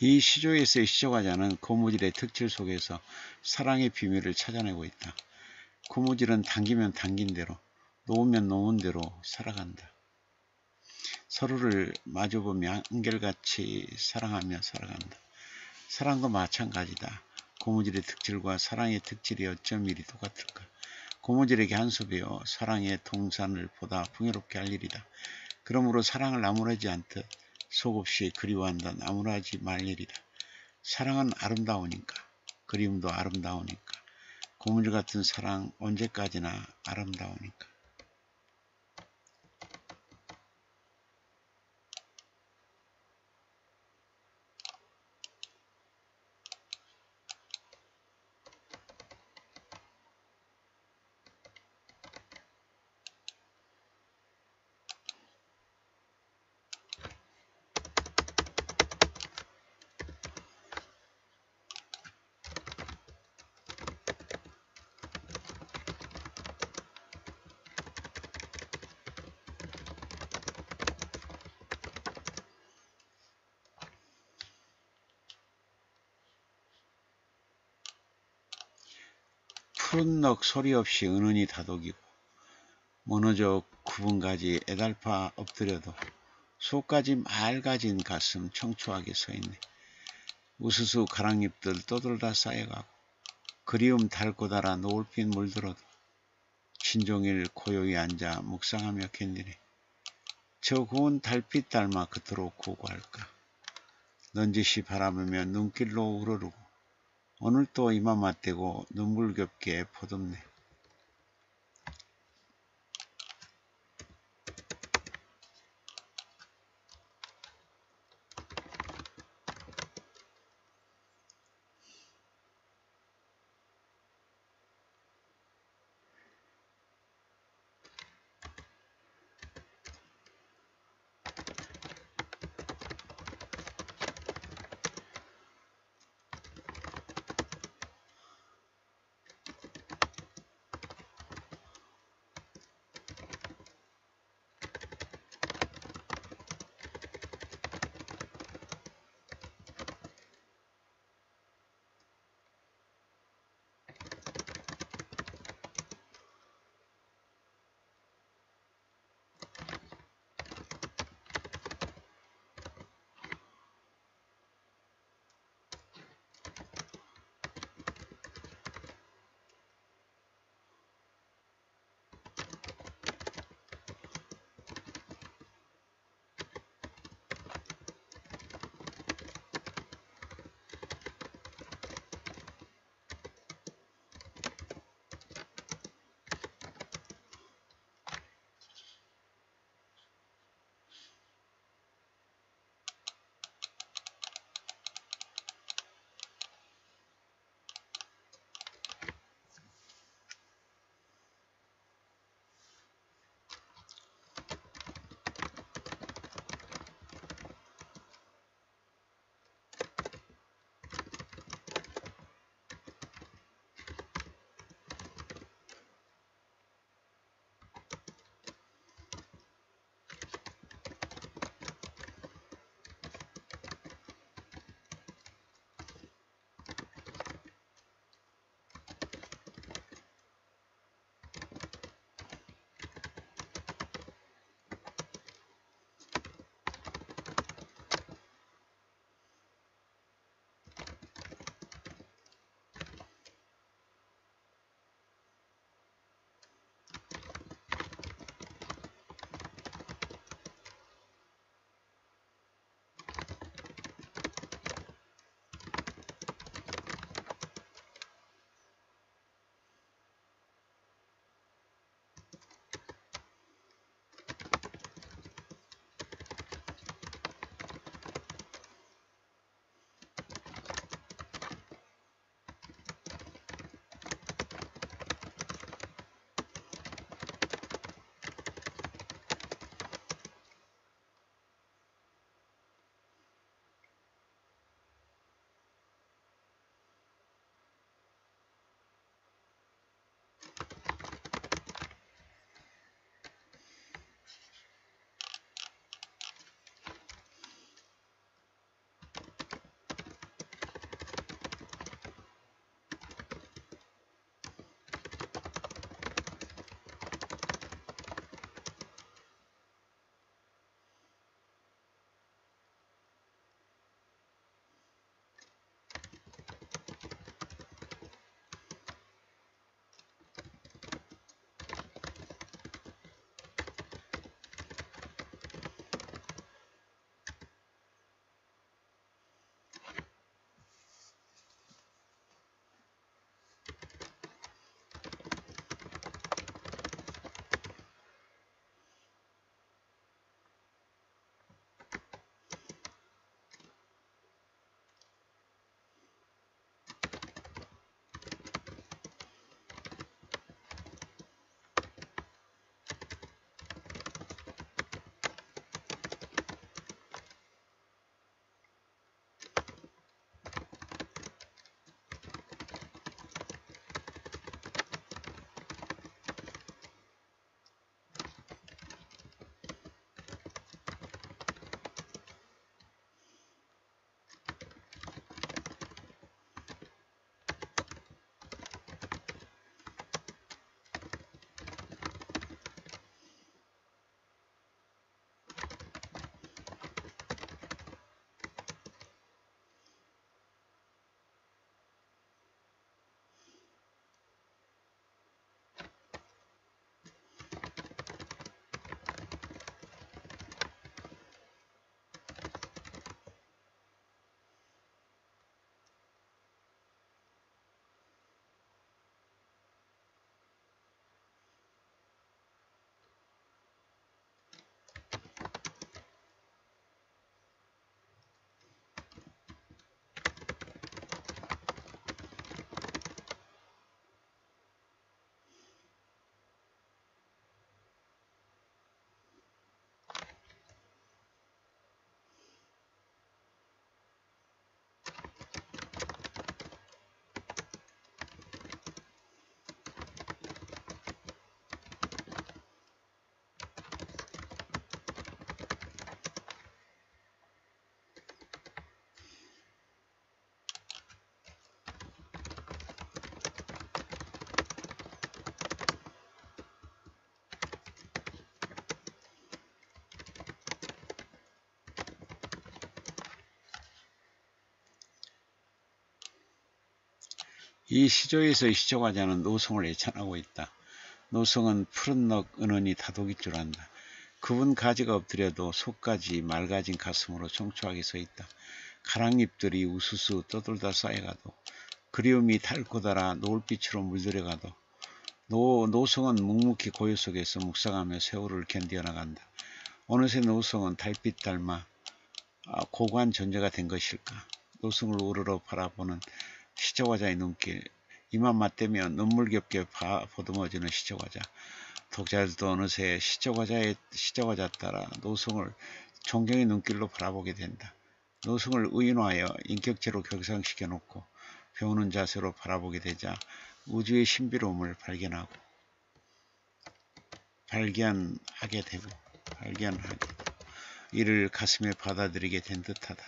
이 시조에서의 시조가자는 고무줄의 특질 속에서 사랑의 비밀을 찾아내고 있다. 고무줄은 당기면 당긴 대로, 놓으면 놓은 대로 살아간다. 서로를 마주보며 한결같이 사랑하며 살아간다. 사랑도 마찬가지다. 고무줄의 특질과 사랑의 특질이 어쩜 이리 똑같을까? 고무줄에게 한 수 배워 사랑의 동산을 보다 풍요롭게 할 일이다. 그러므로 사랑을 나무라지 않듯 속없이 그리워한다. 나무라지 말 일이다. 사랑은 아름다우니까, 그리움도 아름다우니까, 고무줄 같은 사랑 언제까지나 아름다우니까. 푸른 넋 소리 없이 은은히 다독이고 무너져 구분가지 애달파 엎드려도 속까지 맑아진 가슴 청초하게 서있네. 우수수 가랑잎들 떠돌다 쌓여가고 그리움 달고 달아 노을빛 물들어도 신종일 고요히 앉아 묵상하며 견디네. 저 고운 달빛 닮아 그토록 고고할까. 넌지시 바라보며 눈길로 우러르고 오늘 또 이마 맞대고 눈물겹게 포덥네. 이 시조에서의 시조과자는 노송을 애찬하고 있다. 노송은 푸른 넋 은은히 다독일 줄 안다. 그분 가지가 엎드려도 속까지 맑아진 가슴으로 청초하게 서 있다. 가랑잎들이 우수수 떠돌다 쌓여가도 그리움이 닳고 닳아 노을빛으로 물들여가도 노, 노송은 묵묵히 고요 속에서 묵상하며 세월을 견디어 나간다. 어느새 노송은 달빛 닮아 고고한 존재가 된 것일까. 노송을 우러러 바라보는 시조과자의 눈길, 이만 맞대며 눈물겹게 보듬어주는 시조과자. 독자들도 어느새 시조과자의 시조과자 따라 노송을 존경의 눈길로 바라보게 된다. 노송을 의인화하여 인격체로 격상시켜 놓고 배우는 자세로 바라보게 되자 우주의 신비로움을 발견하고 발견하게 되고 발견하게 되고 이를 가슴에 받아들이게 된 듯하다.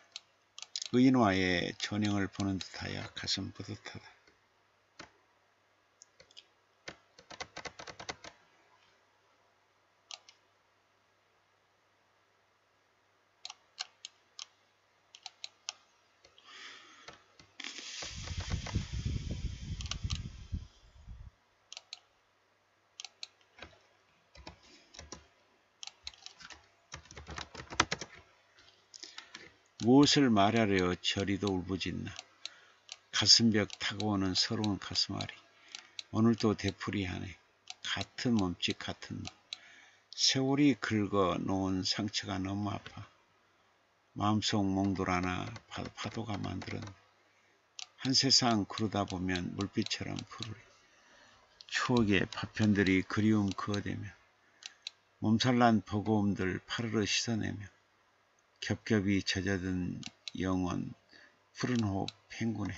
의인화의 전형을 보는 듯하여 가슴 뿌듯하다. 무엇을 말하려 저리도 울부짖나. 가슴벽 타고 오는 서러운 가슴앓이. 오늘도 되풀이하네. 같은 몸짓 같은 놈. 세월이 긁어 놓은 상처가 너무 아파. 마음속 몽돌 하나 파도가 만들었네. 한 세상 그러다 보면 물빛처럼 푸를. 추억의 파편들이 그리움 그어대며 몸살난 버거움들 파르르 씻어내며 겹겹이 젖어든 영원 푸른 호흡 팽군해.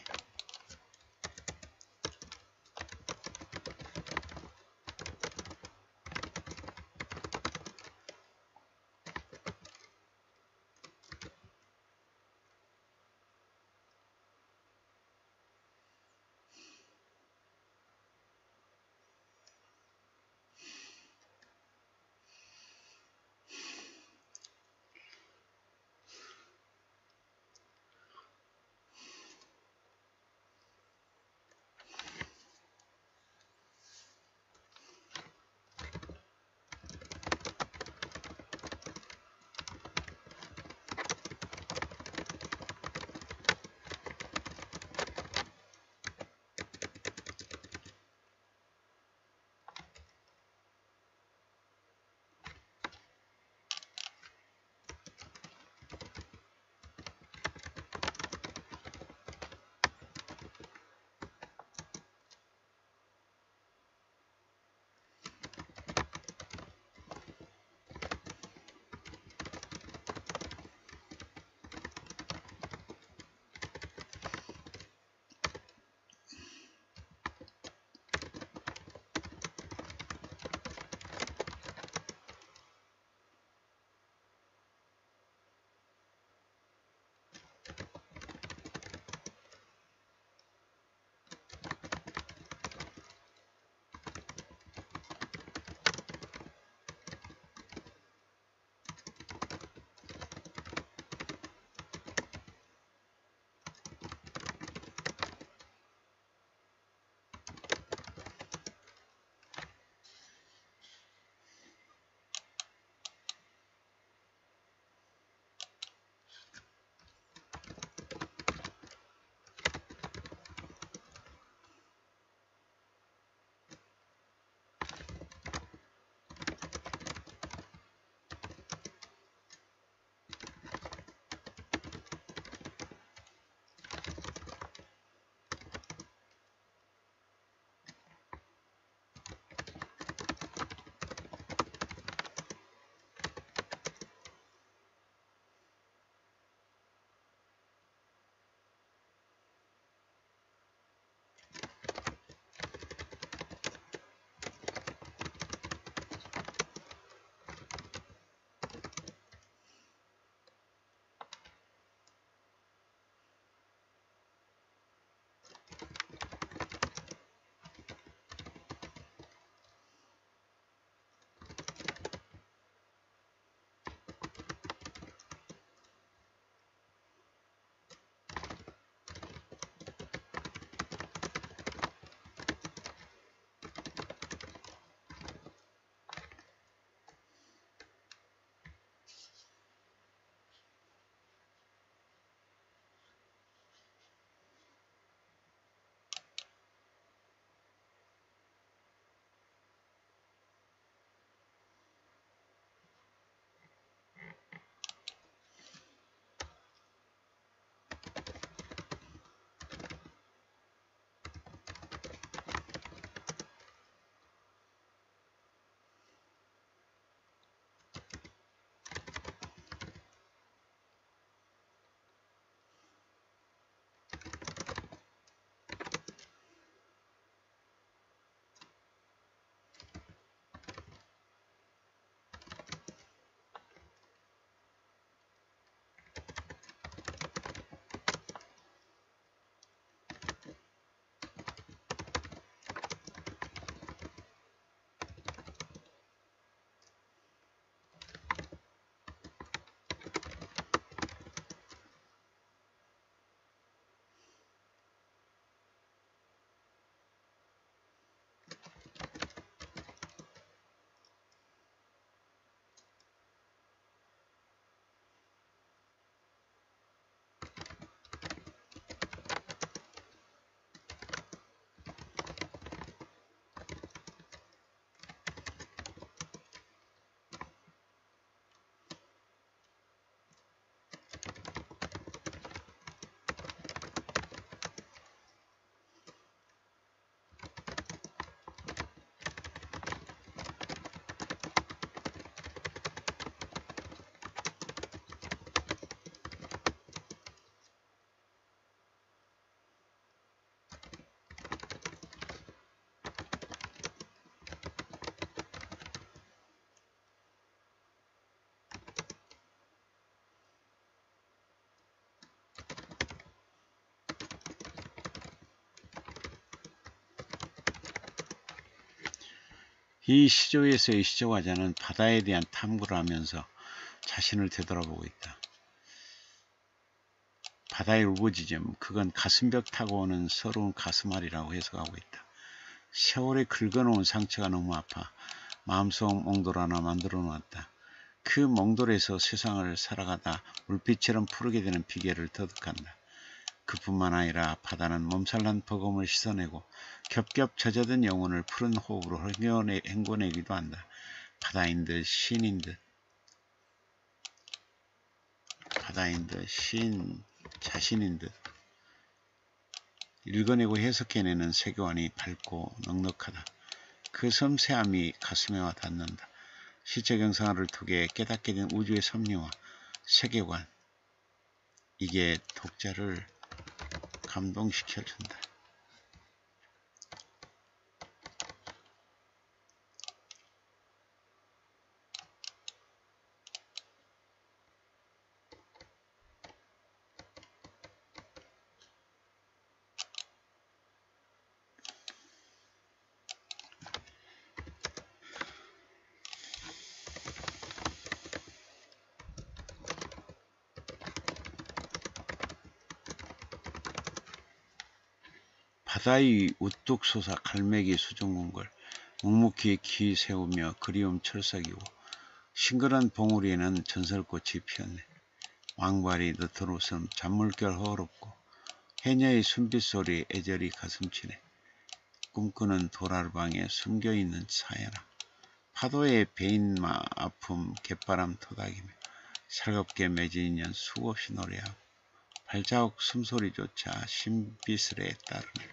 이 시조에서의 시조과자는 바다에 대한 탐구를 하면서 자신을 되돌아보고 있다. 바다의 울부짖음, 그건 가슴벽 타고 오는 서러운 가슴앓이라고 해석하고 있다. 세월에 긁어놓은 상처가 너무 아파 마음속 몽돌 하나 만들어 놓았다. 그 몽돌에서 세상을 살아가다 물빛처럼 푸르게 되는 비계를 터득한다. 그뿐만 아니라 바다는 몸살난 버금을 씻어내고 겹겹 젖어든 영혼을 푸른 호흡으로 헹궈내, 헹궈내기도 한다. 바다인 듯 시인인 듯 바다인 듯 시인 자신인 듯 읽어내고 해석해내는 세계관이 밝고 넉넉하다. 그 섬세함이 가슴에 와 닿는다. 시체경상화를 통해 깨닫게 된 우주의 섭리와 세계관, 이게 독자를 감동시켜준다. 바다의 우뚝 솟아 갈매기 수중궁궐 묵묵히 기 세우며 그리움 철썩이고 싱그런 봉우리에는 전설꽃이 피었네. 왕발이 너털 웃음 잔물결 허럽고 해녀의 숨빗소리 애절히 가슴치네. 꿈꾸는 도라르방에 숨겨있는 사연아 파도에 베인마 아픔 갯바람 토닥이며 살갑게 맺은 인연 수없이 노래하고 발자국 숨소리조차 신비스레 따르네.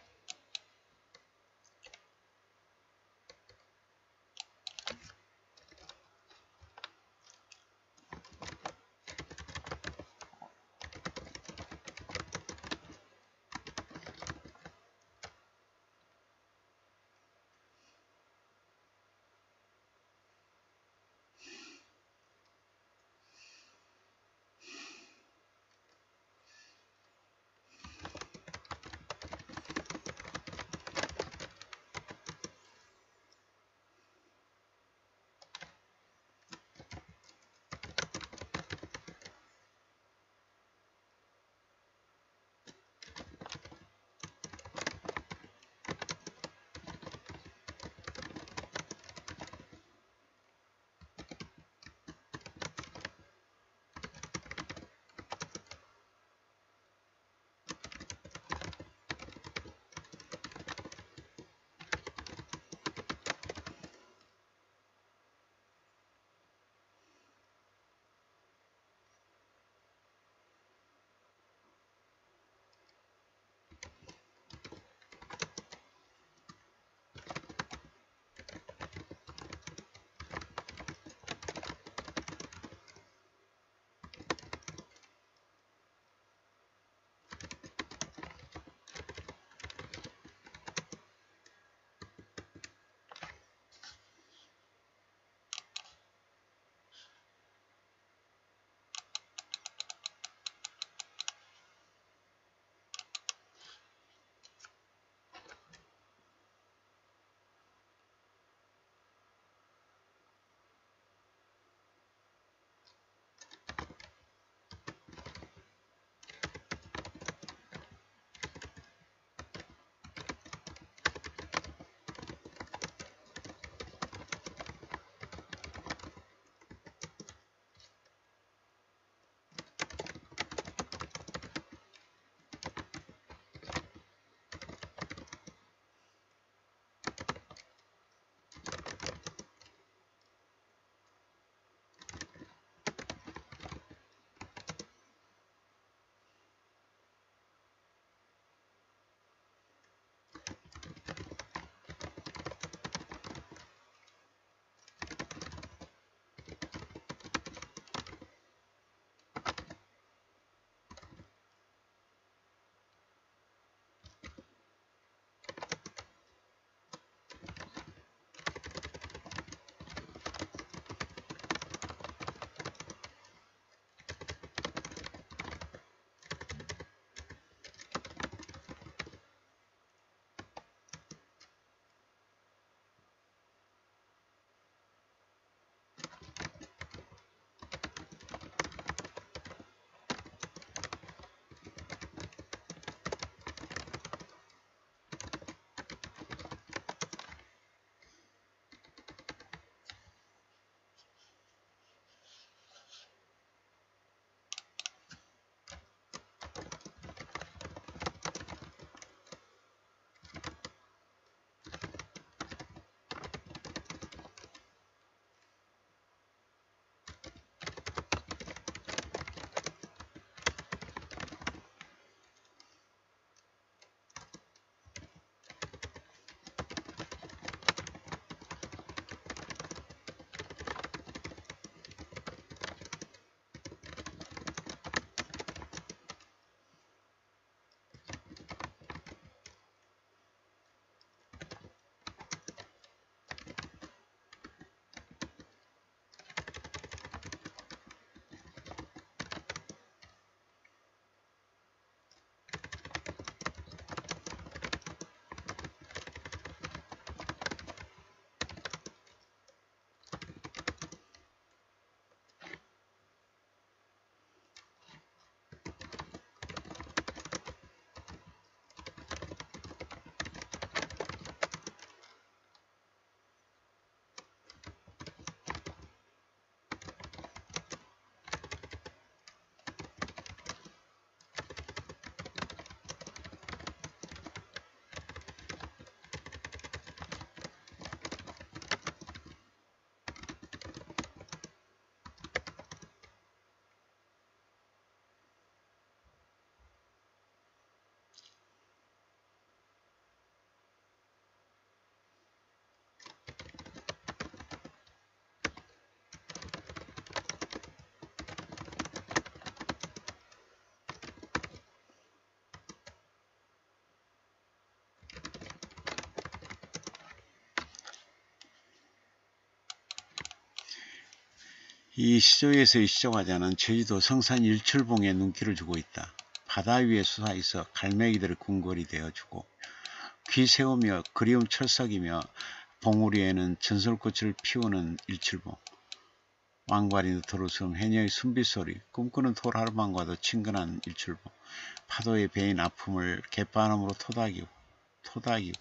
이 시조에서의 시조과자는 제주도 성산 일출봉에 눈길을 주고 있다. 바다 위에 솟아있어 갈매기들을 궁궐이 되어주고 귀 세우며 그리움 철석이며 봉우리에는 전설꽃을 피우는 일출봉. 왕관이 도로섬 해녀의 숨빗소리 꿈꾸는 돌하루만과도 친근한 일출봉. 파도에 베인 아픔을 갯바람으로 토닥이고 토닥이고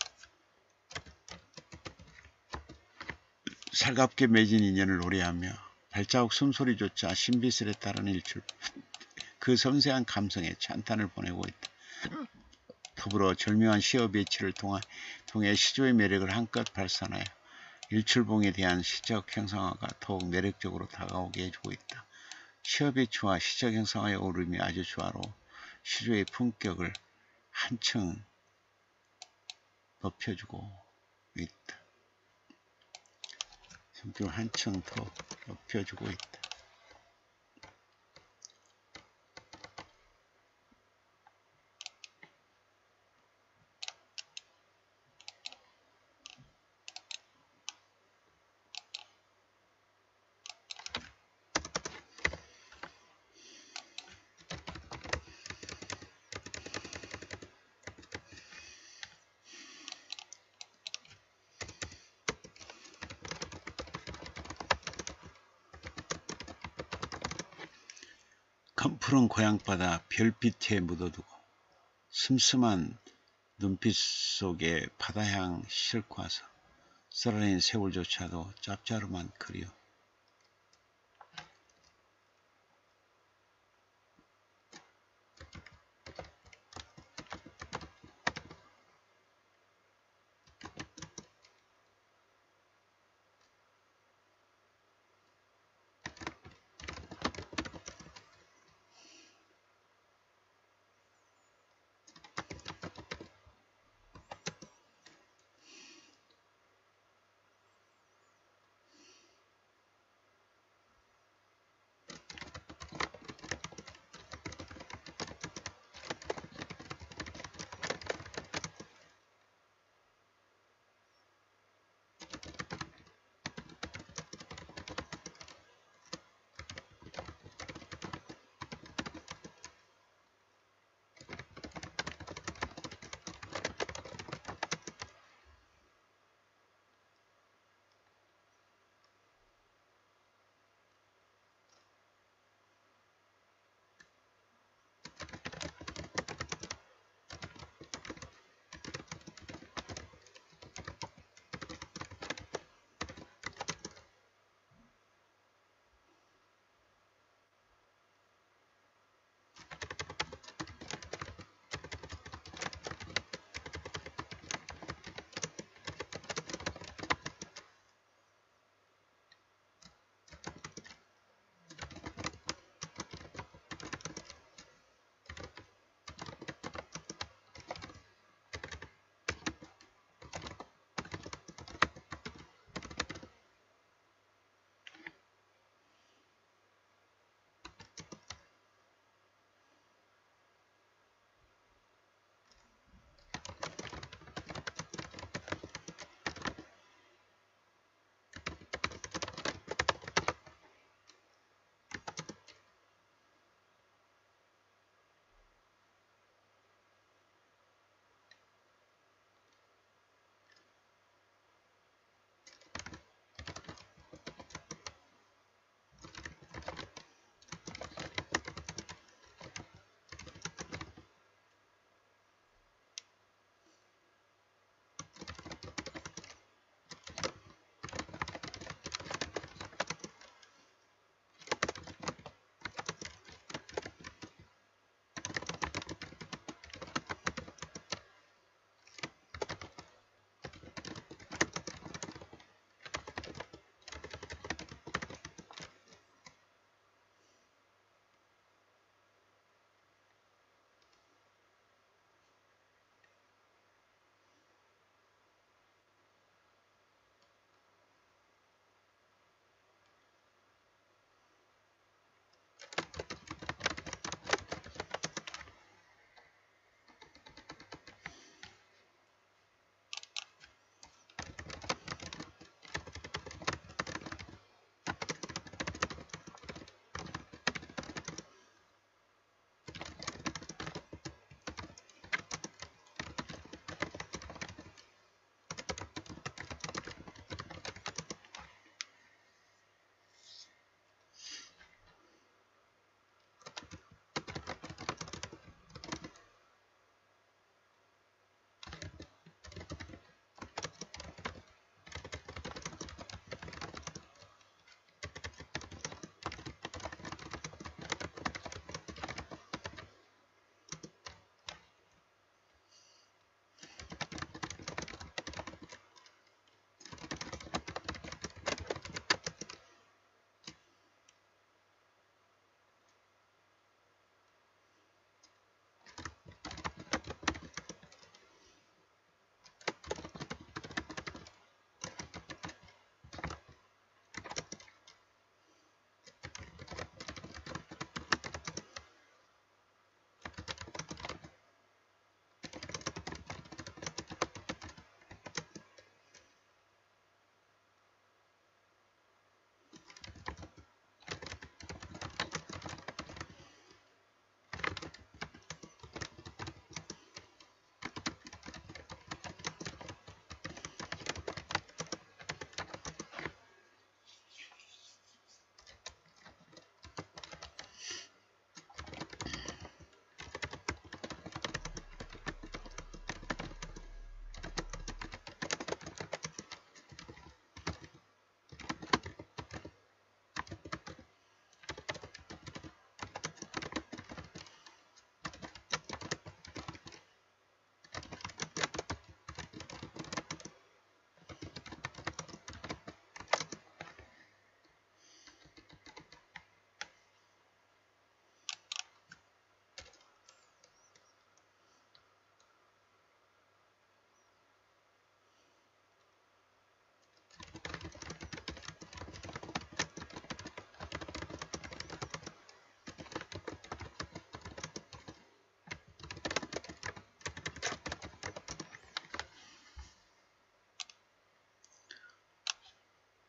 살갑게 맺은 인연을 노래하며 발자국 숨소리조차 신비스레 따르는 일출봉. 그 섬세한 감성에 찬탄을 보내고 있다. 더불어 절묘한 시어 배치를 통해 시조의 매력을 한껏 발산하여 일출봉에 대한 시적 형상화가 더욱 매력적으로 다가오게 해주고 있다. 시어 배치와 시적 형상화의 어우름이 아주 조화로워 시조의 품격을 한층 높여주고 있다. 품격을 한층 더 높여주고 있다. 푸른 고향바다 별빛에 묻어두고 슴슴한 눈빛 속에 바다향 싣고 와서 쓰라린 세월조차도 짭짤하만 그리워.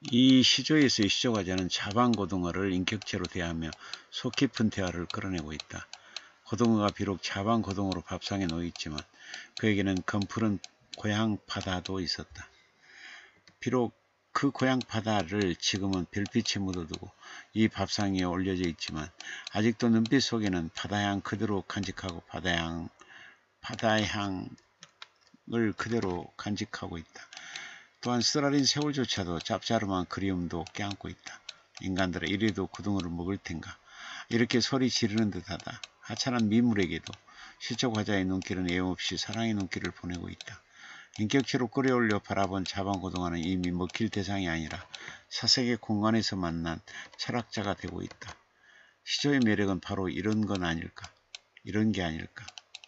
이 시조에서의 시조과자는 자반 고등어를 인격체로 대하며 속 깊은 대화를 끌어내고 있다. 고등어가 비록 자반 고등어로 밥상에 놓여있지만 그에게는 검푸른 고향 바다도 있었다. 비록 그 고향 바다를 지금은 별빛에 묻어두고 이 밥상 위에 올려져 있지만 아직도 눈빛 속에는 바다향 그대로 간직하고 바다향, 바다향을 그대로 간직하고 있다. 또한 쓰라린 세월조차도 짭짤한 그리움도 껴안고 있다. 인간들은 이래도 고등어를 먹을 텐가. 이렇게 소리 지르는 듯하다. 하찮은 미물에게도 시초과자의 눈길은 예없이 사랑의 눈길을 보내고 있다. 인격체로 끌어올려 바라본 자반고등어는 이미 먹힐 대상이 아니라 사색의 공간에서 만난 철학자가 되고 있다. 시조의 매력은 바로 이런 건 아닐까? 이런 게 아닐까?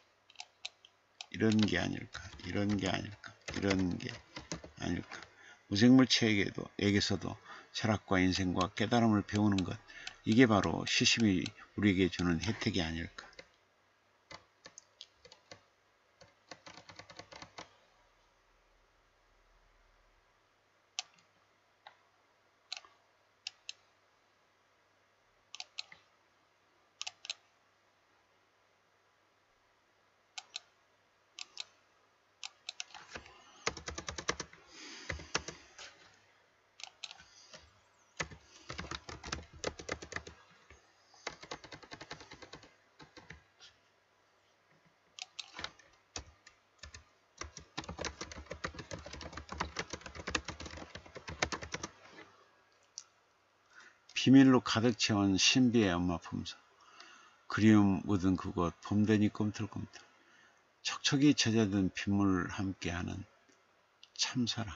이런 게 아닐까? 이런 게 아닐까? 이런 게 아닐까? 무생물체에게도 에게서도 철학과 인생과 깨달음을 배우는 것, 이게 바로 시심이 우리에게 주는 혜택이 아닐까? 비밀로 가득 채운 신비의 엄마 품속. 그리움 묻은 그곳, 봄되니 꿈틀꿈틀. 척척이 젖어든 빗물 함께하는 참사랑.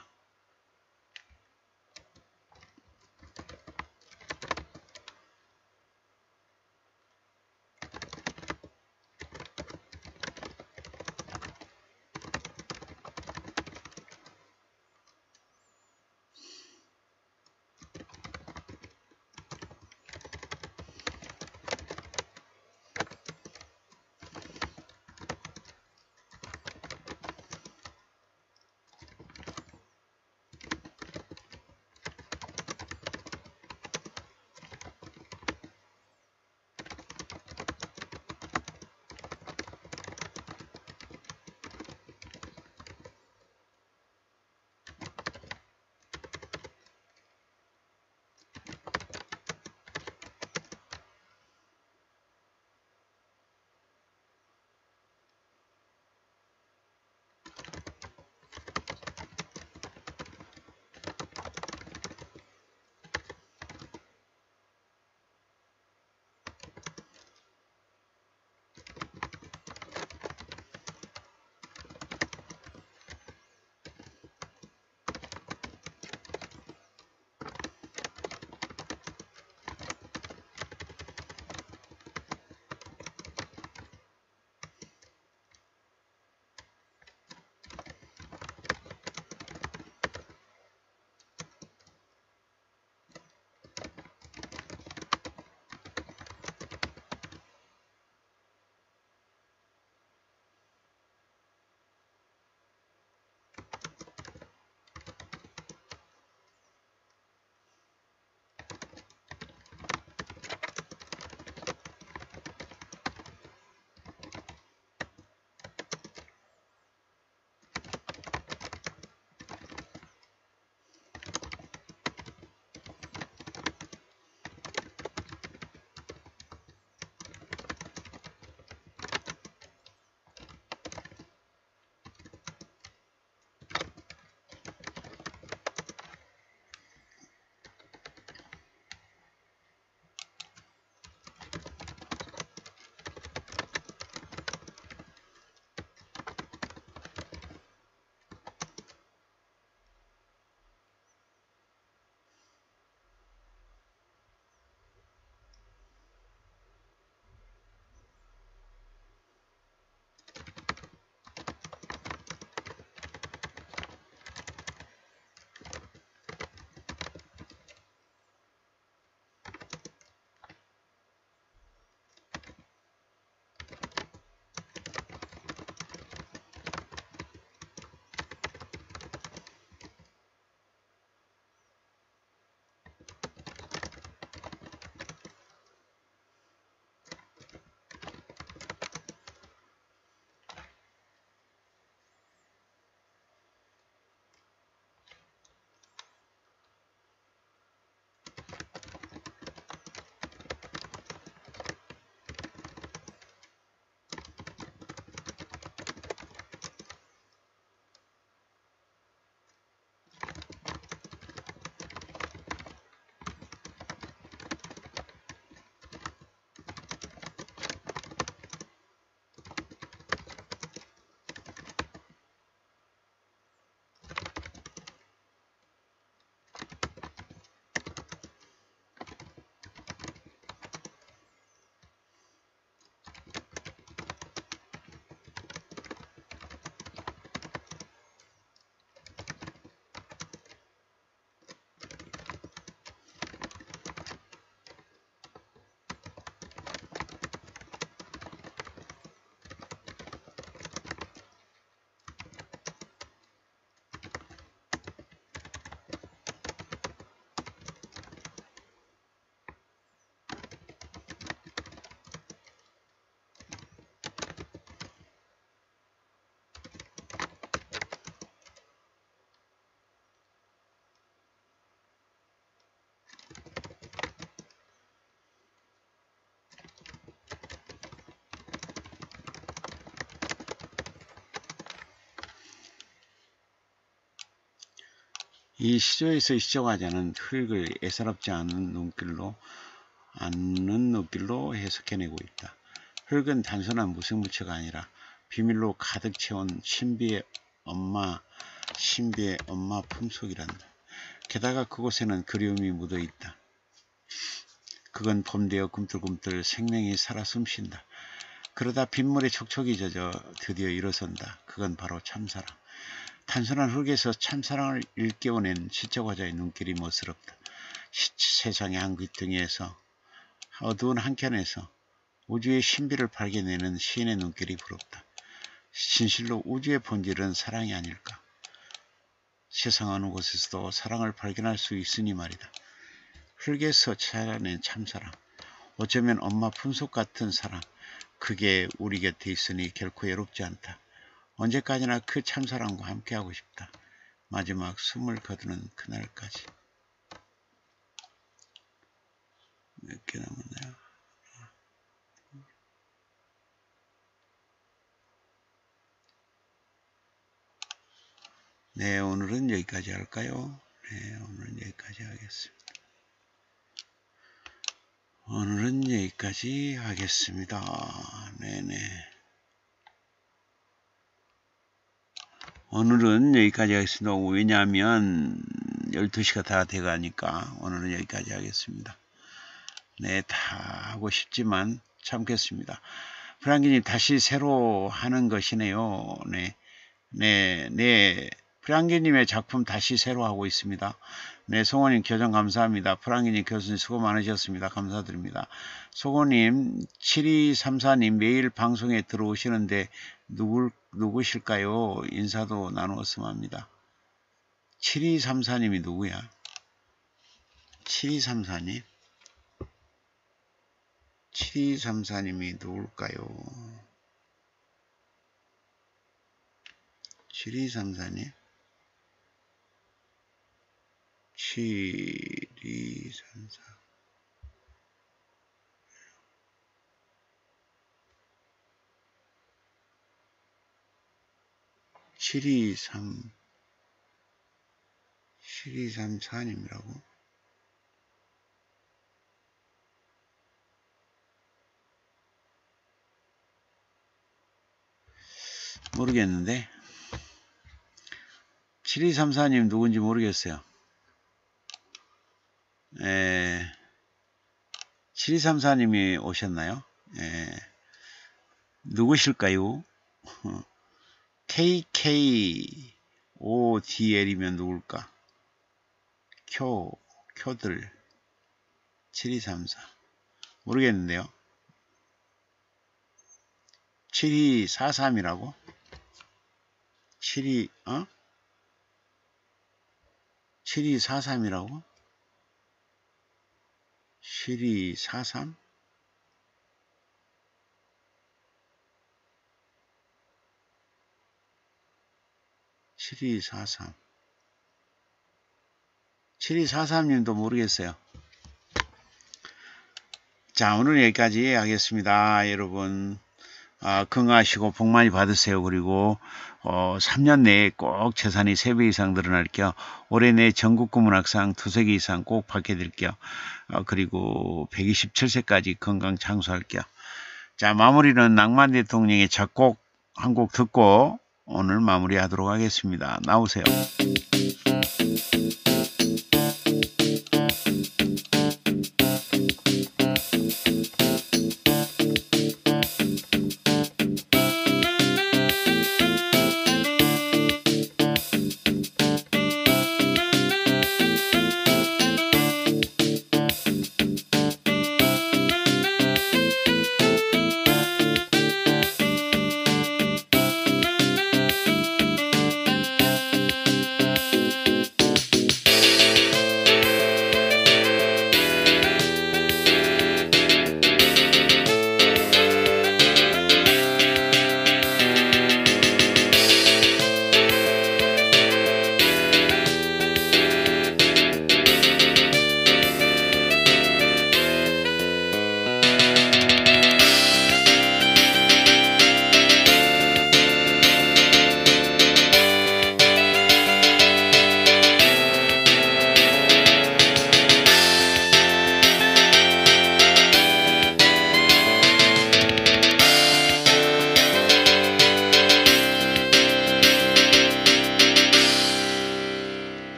이 시조에서 시조가자는 흙을 애사롭지 않은 눈길로 않는 눈길로 해석해내고 있다. 흙은 단순한 무생물체가 아니라 비밀로 가득 채운 신비의 엄마, 신비의 엄마 품속이란다. 게다가 그곳에는 그리움이 묻어 있다. 그건 봄되어 꿈틀꿈틀 생명이 살아 숨쉰다. 그러다 빗물에 촉촉이 젖어 드디어 일어선다. 그건 바로 참사랑. 단순한 흙에서 참사랑을 일깨워낸 시조과자의 눈길이 멋스럽다. 세상의 한 귀퉁이에서 어두운 한켠에서 우주의 신비를 발견해내는 시인의 눈길이 부럽다. 진실로 우주의 본질은 사랑이 아닐까. 세상 어느 곳에서도 사랑을 발견할 수 있으니 말이다. 흙에서 찾아낸 참사랑, 어쩌면 엄마 품속 같은 사랑, 그게 우리 곁에 있으니 결코 외롭지 않다. 언제까지나 그 참사랑과 함께하고 싶다. 마지막 숨을 거두는 그날까지. 몇 개 남았나요? 네, 오늘은 여기까지 할까요? 네, 오늘은 여기까지 하겠습니다. 오늘은 여기까지 하겠습니다. 네네. 오늘은 여기까지 하겠습니다. 왜냐하면 열두 시가 다 돼가니까 오늘은 여기까지 하겠습니다. 네, 다 하고 싶지만 참겠습니다. 프랑기님 다시 새로 하는 것이네요. 네, 네, 네. 프랑기님의 작품 다시 새로 하고 있습니다. 네, 송호님 교정 감사합니다. 프랑기님 교수님 수고 많으셨습니다. 감사드립니다. 송호님, 칠이삼사님 매일 방송에 들어오시는데 누구, 누구실까요? 인사도 나누었으면 합니다. 칠이삼사님이 누구야? 칠이삼사님? 칠이삼사님이 누굴까요? 칠이삼사님? 칠이삼사 칠이삼 칠이삼사님이라고? 모르겠는데 칠이삼사님 누군지 모르겠어요. 에, 칠이삼사님이 오셨나요? 에, 누구실까요? 케이케이오디엘이면 누굴까? 쿄, 쿄들 칠이삼사 모르겠는데요. 칠이사삼이라고? 칠이, 어? 칠이사삼이라고? 칠이사삼? 칠이사삼 칠이사삼님도 모르겠어요. 자, 오늘 여기까지 하겠습니다. 여러분 아, 건강하시고 복 많이 받으세요. 그리고 어, 삼 년 내에 꼭 재산이 세 배 이상 늘어날게요. 올해 내 전국 구문학상 두세 개 이상 꼭 받게 될게요. 어, 그리고 백이십칠 세까지 건강 장수할게요. 자, 마무리는 낭만 대통령의 작곡 한 곡 듣고 오늘 마무리하도록 하겠습니다. 나오세요.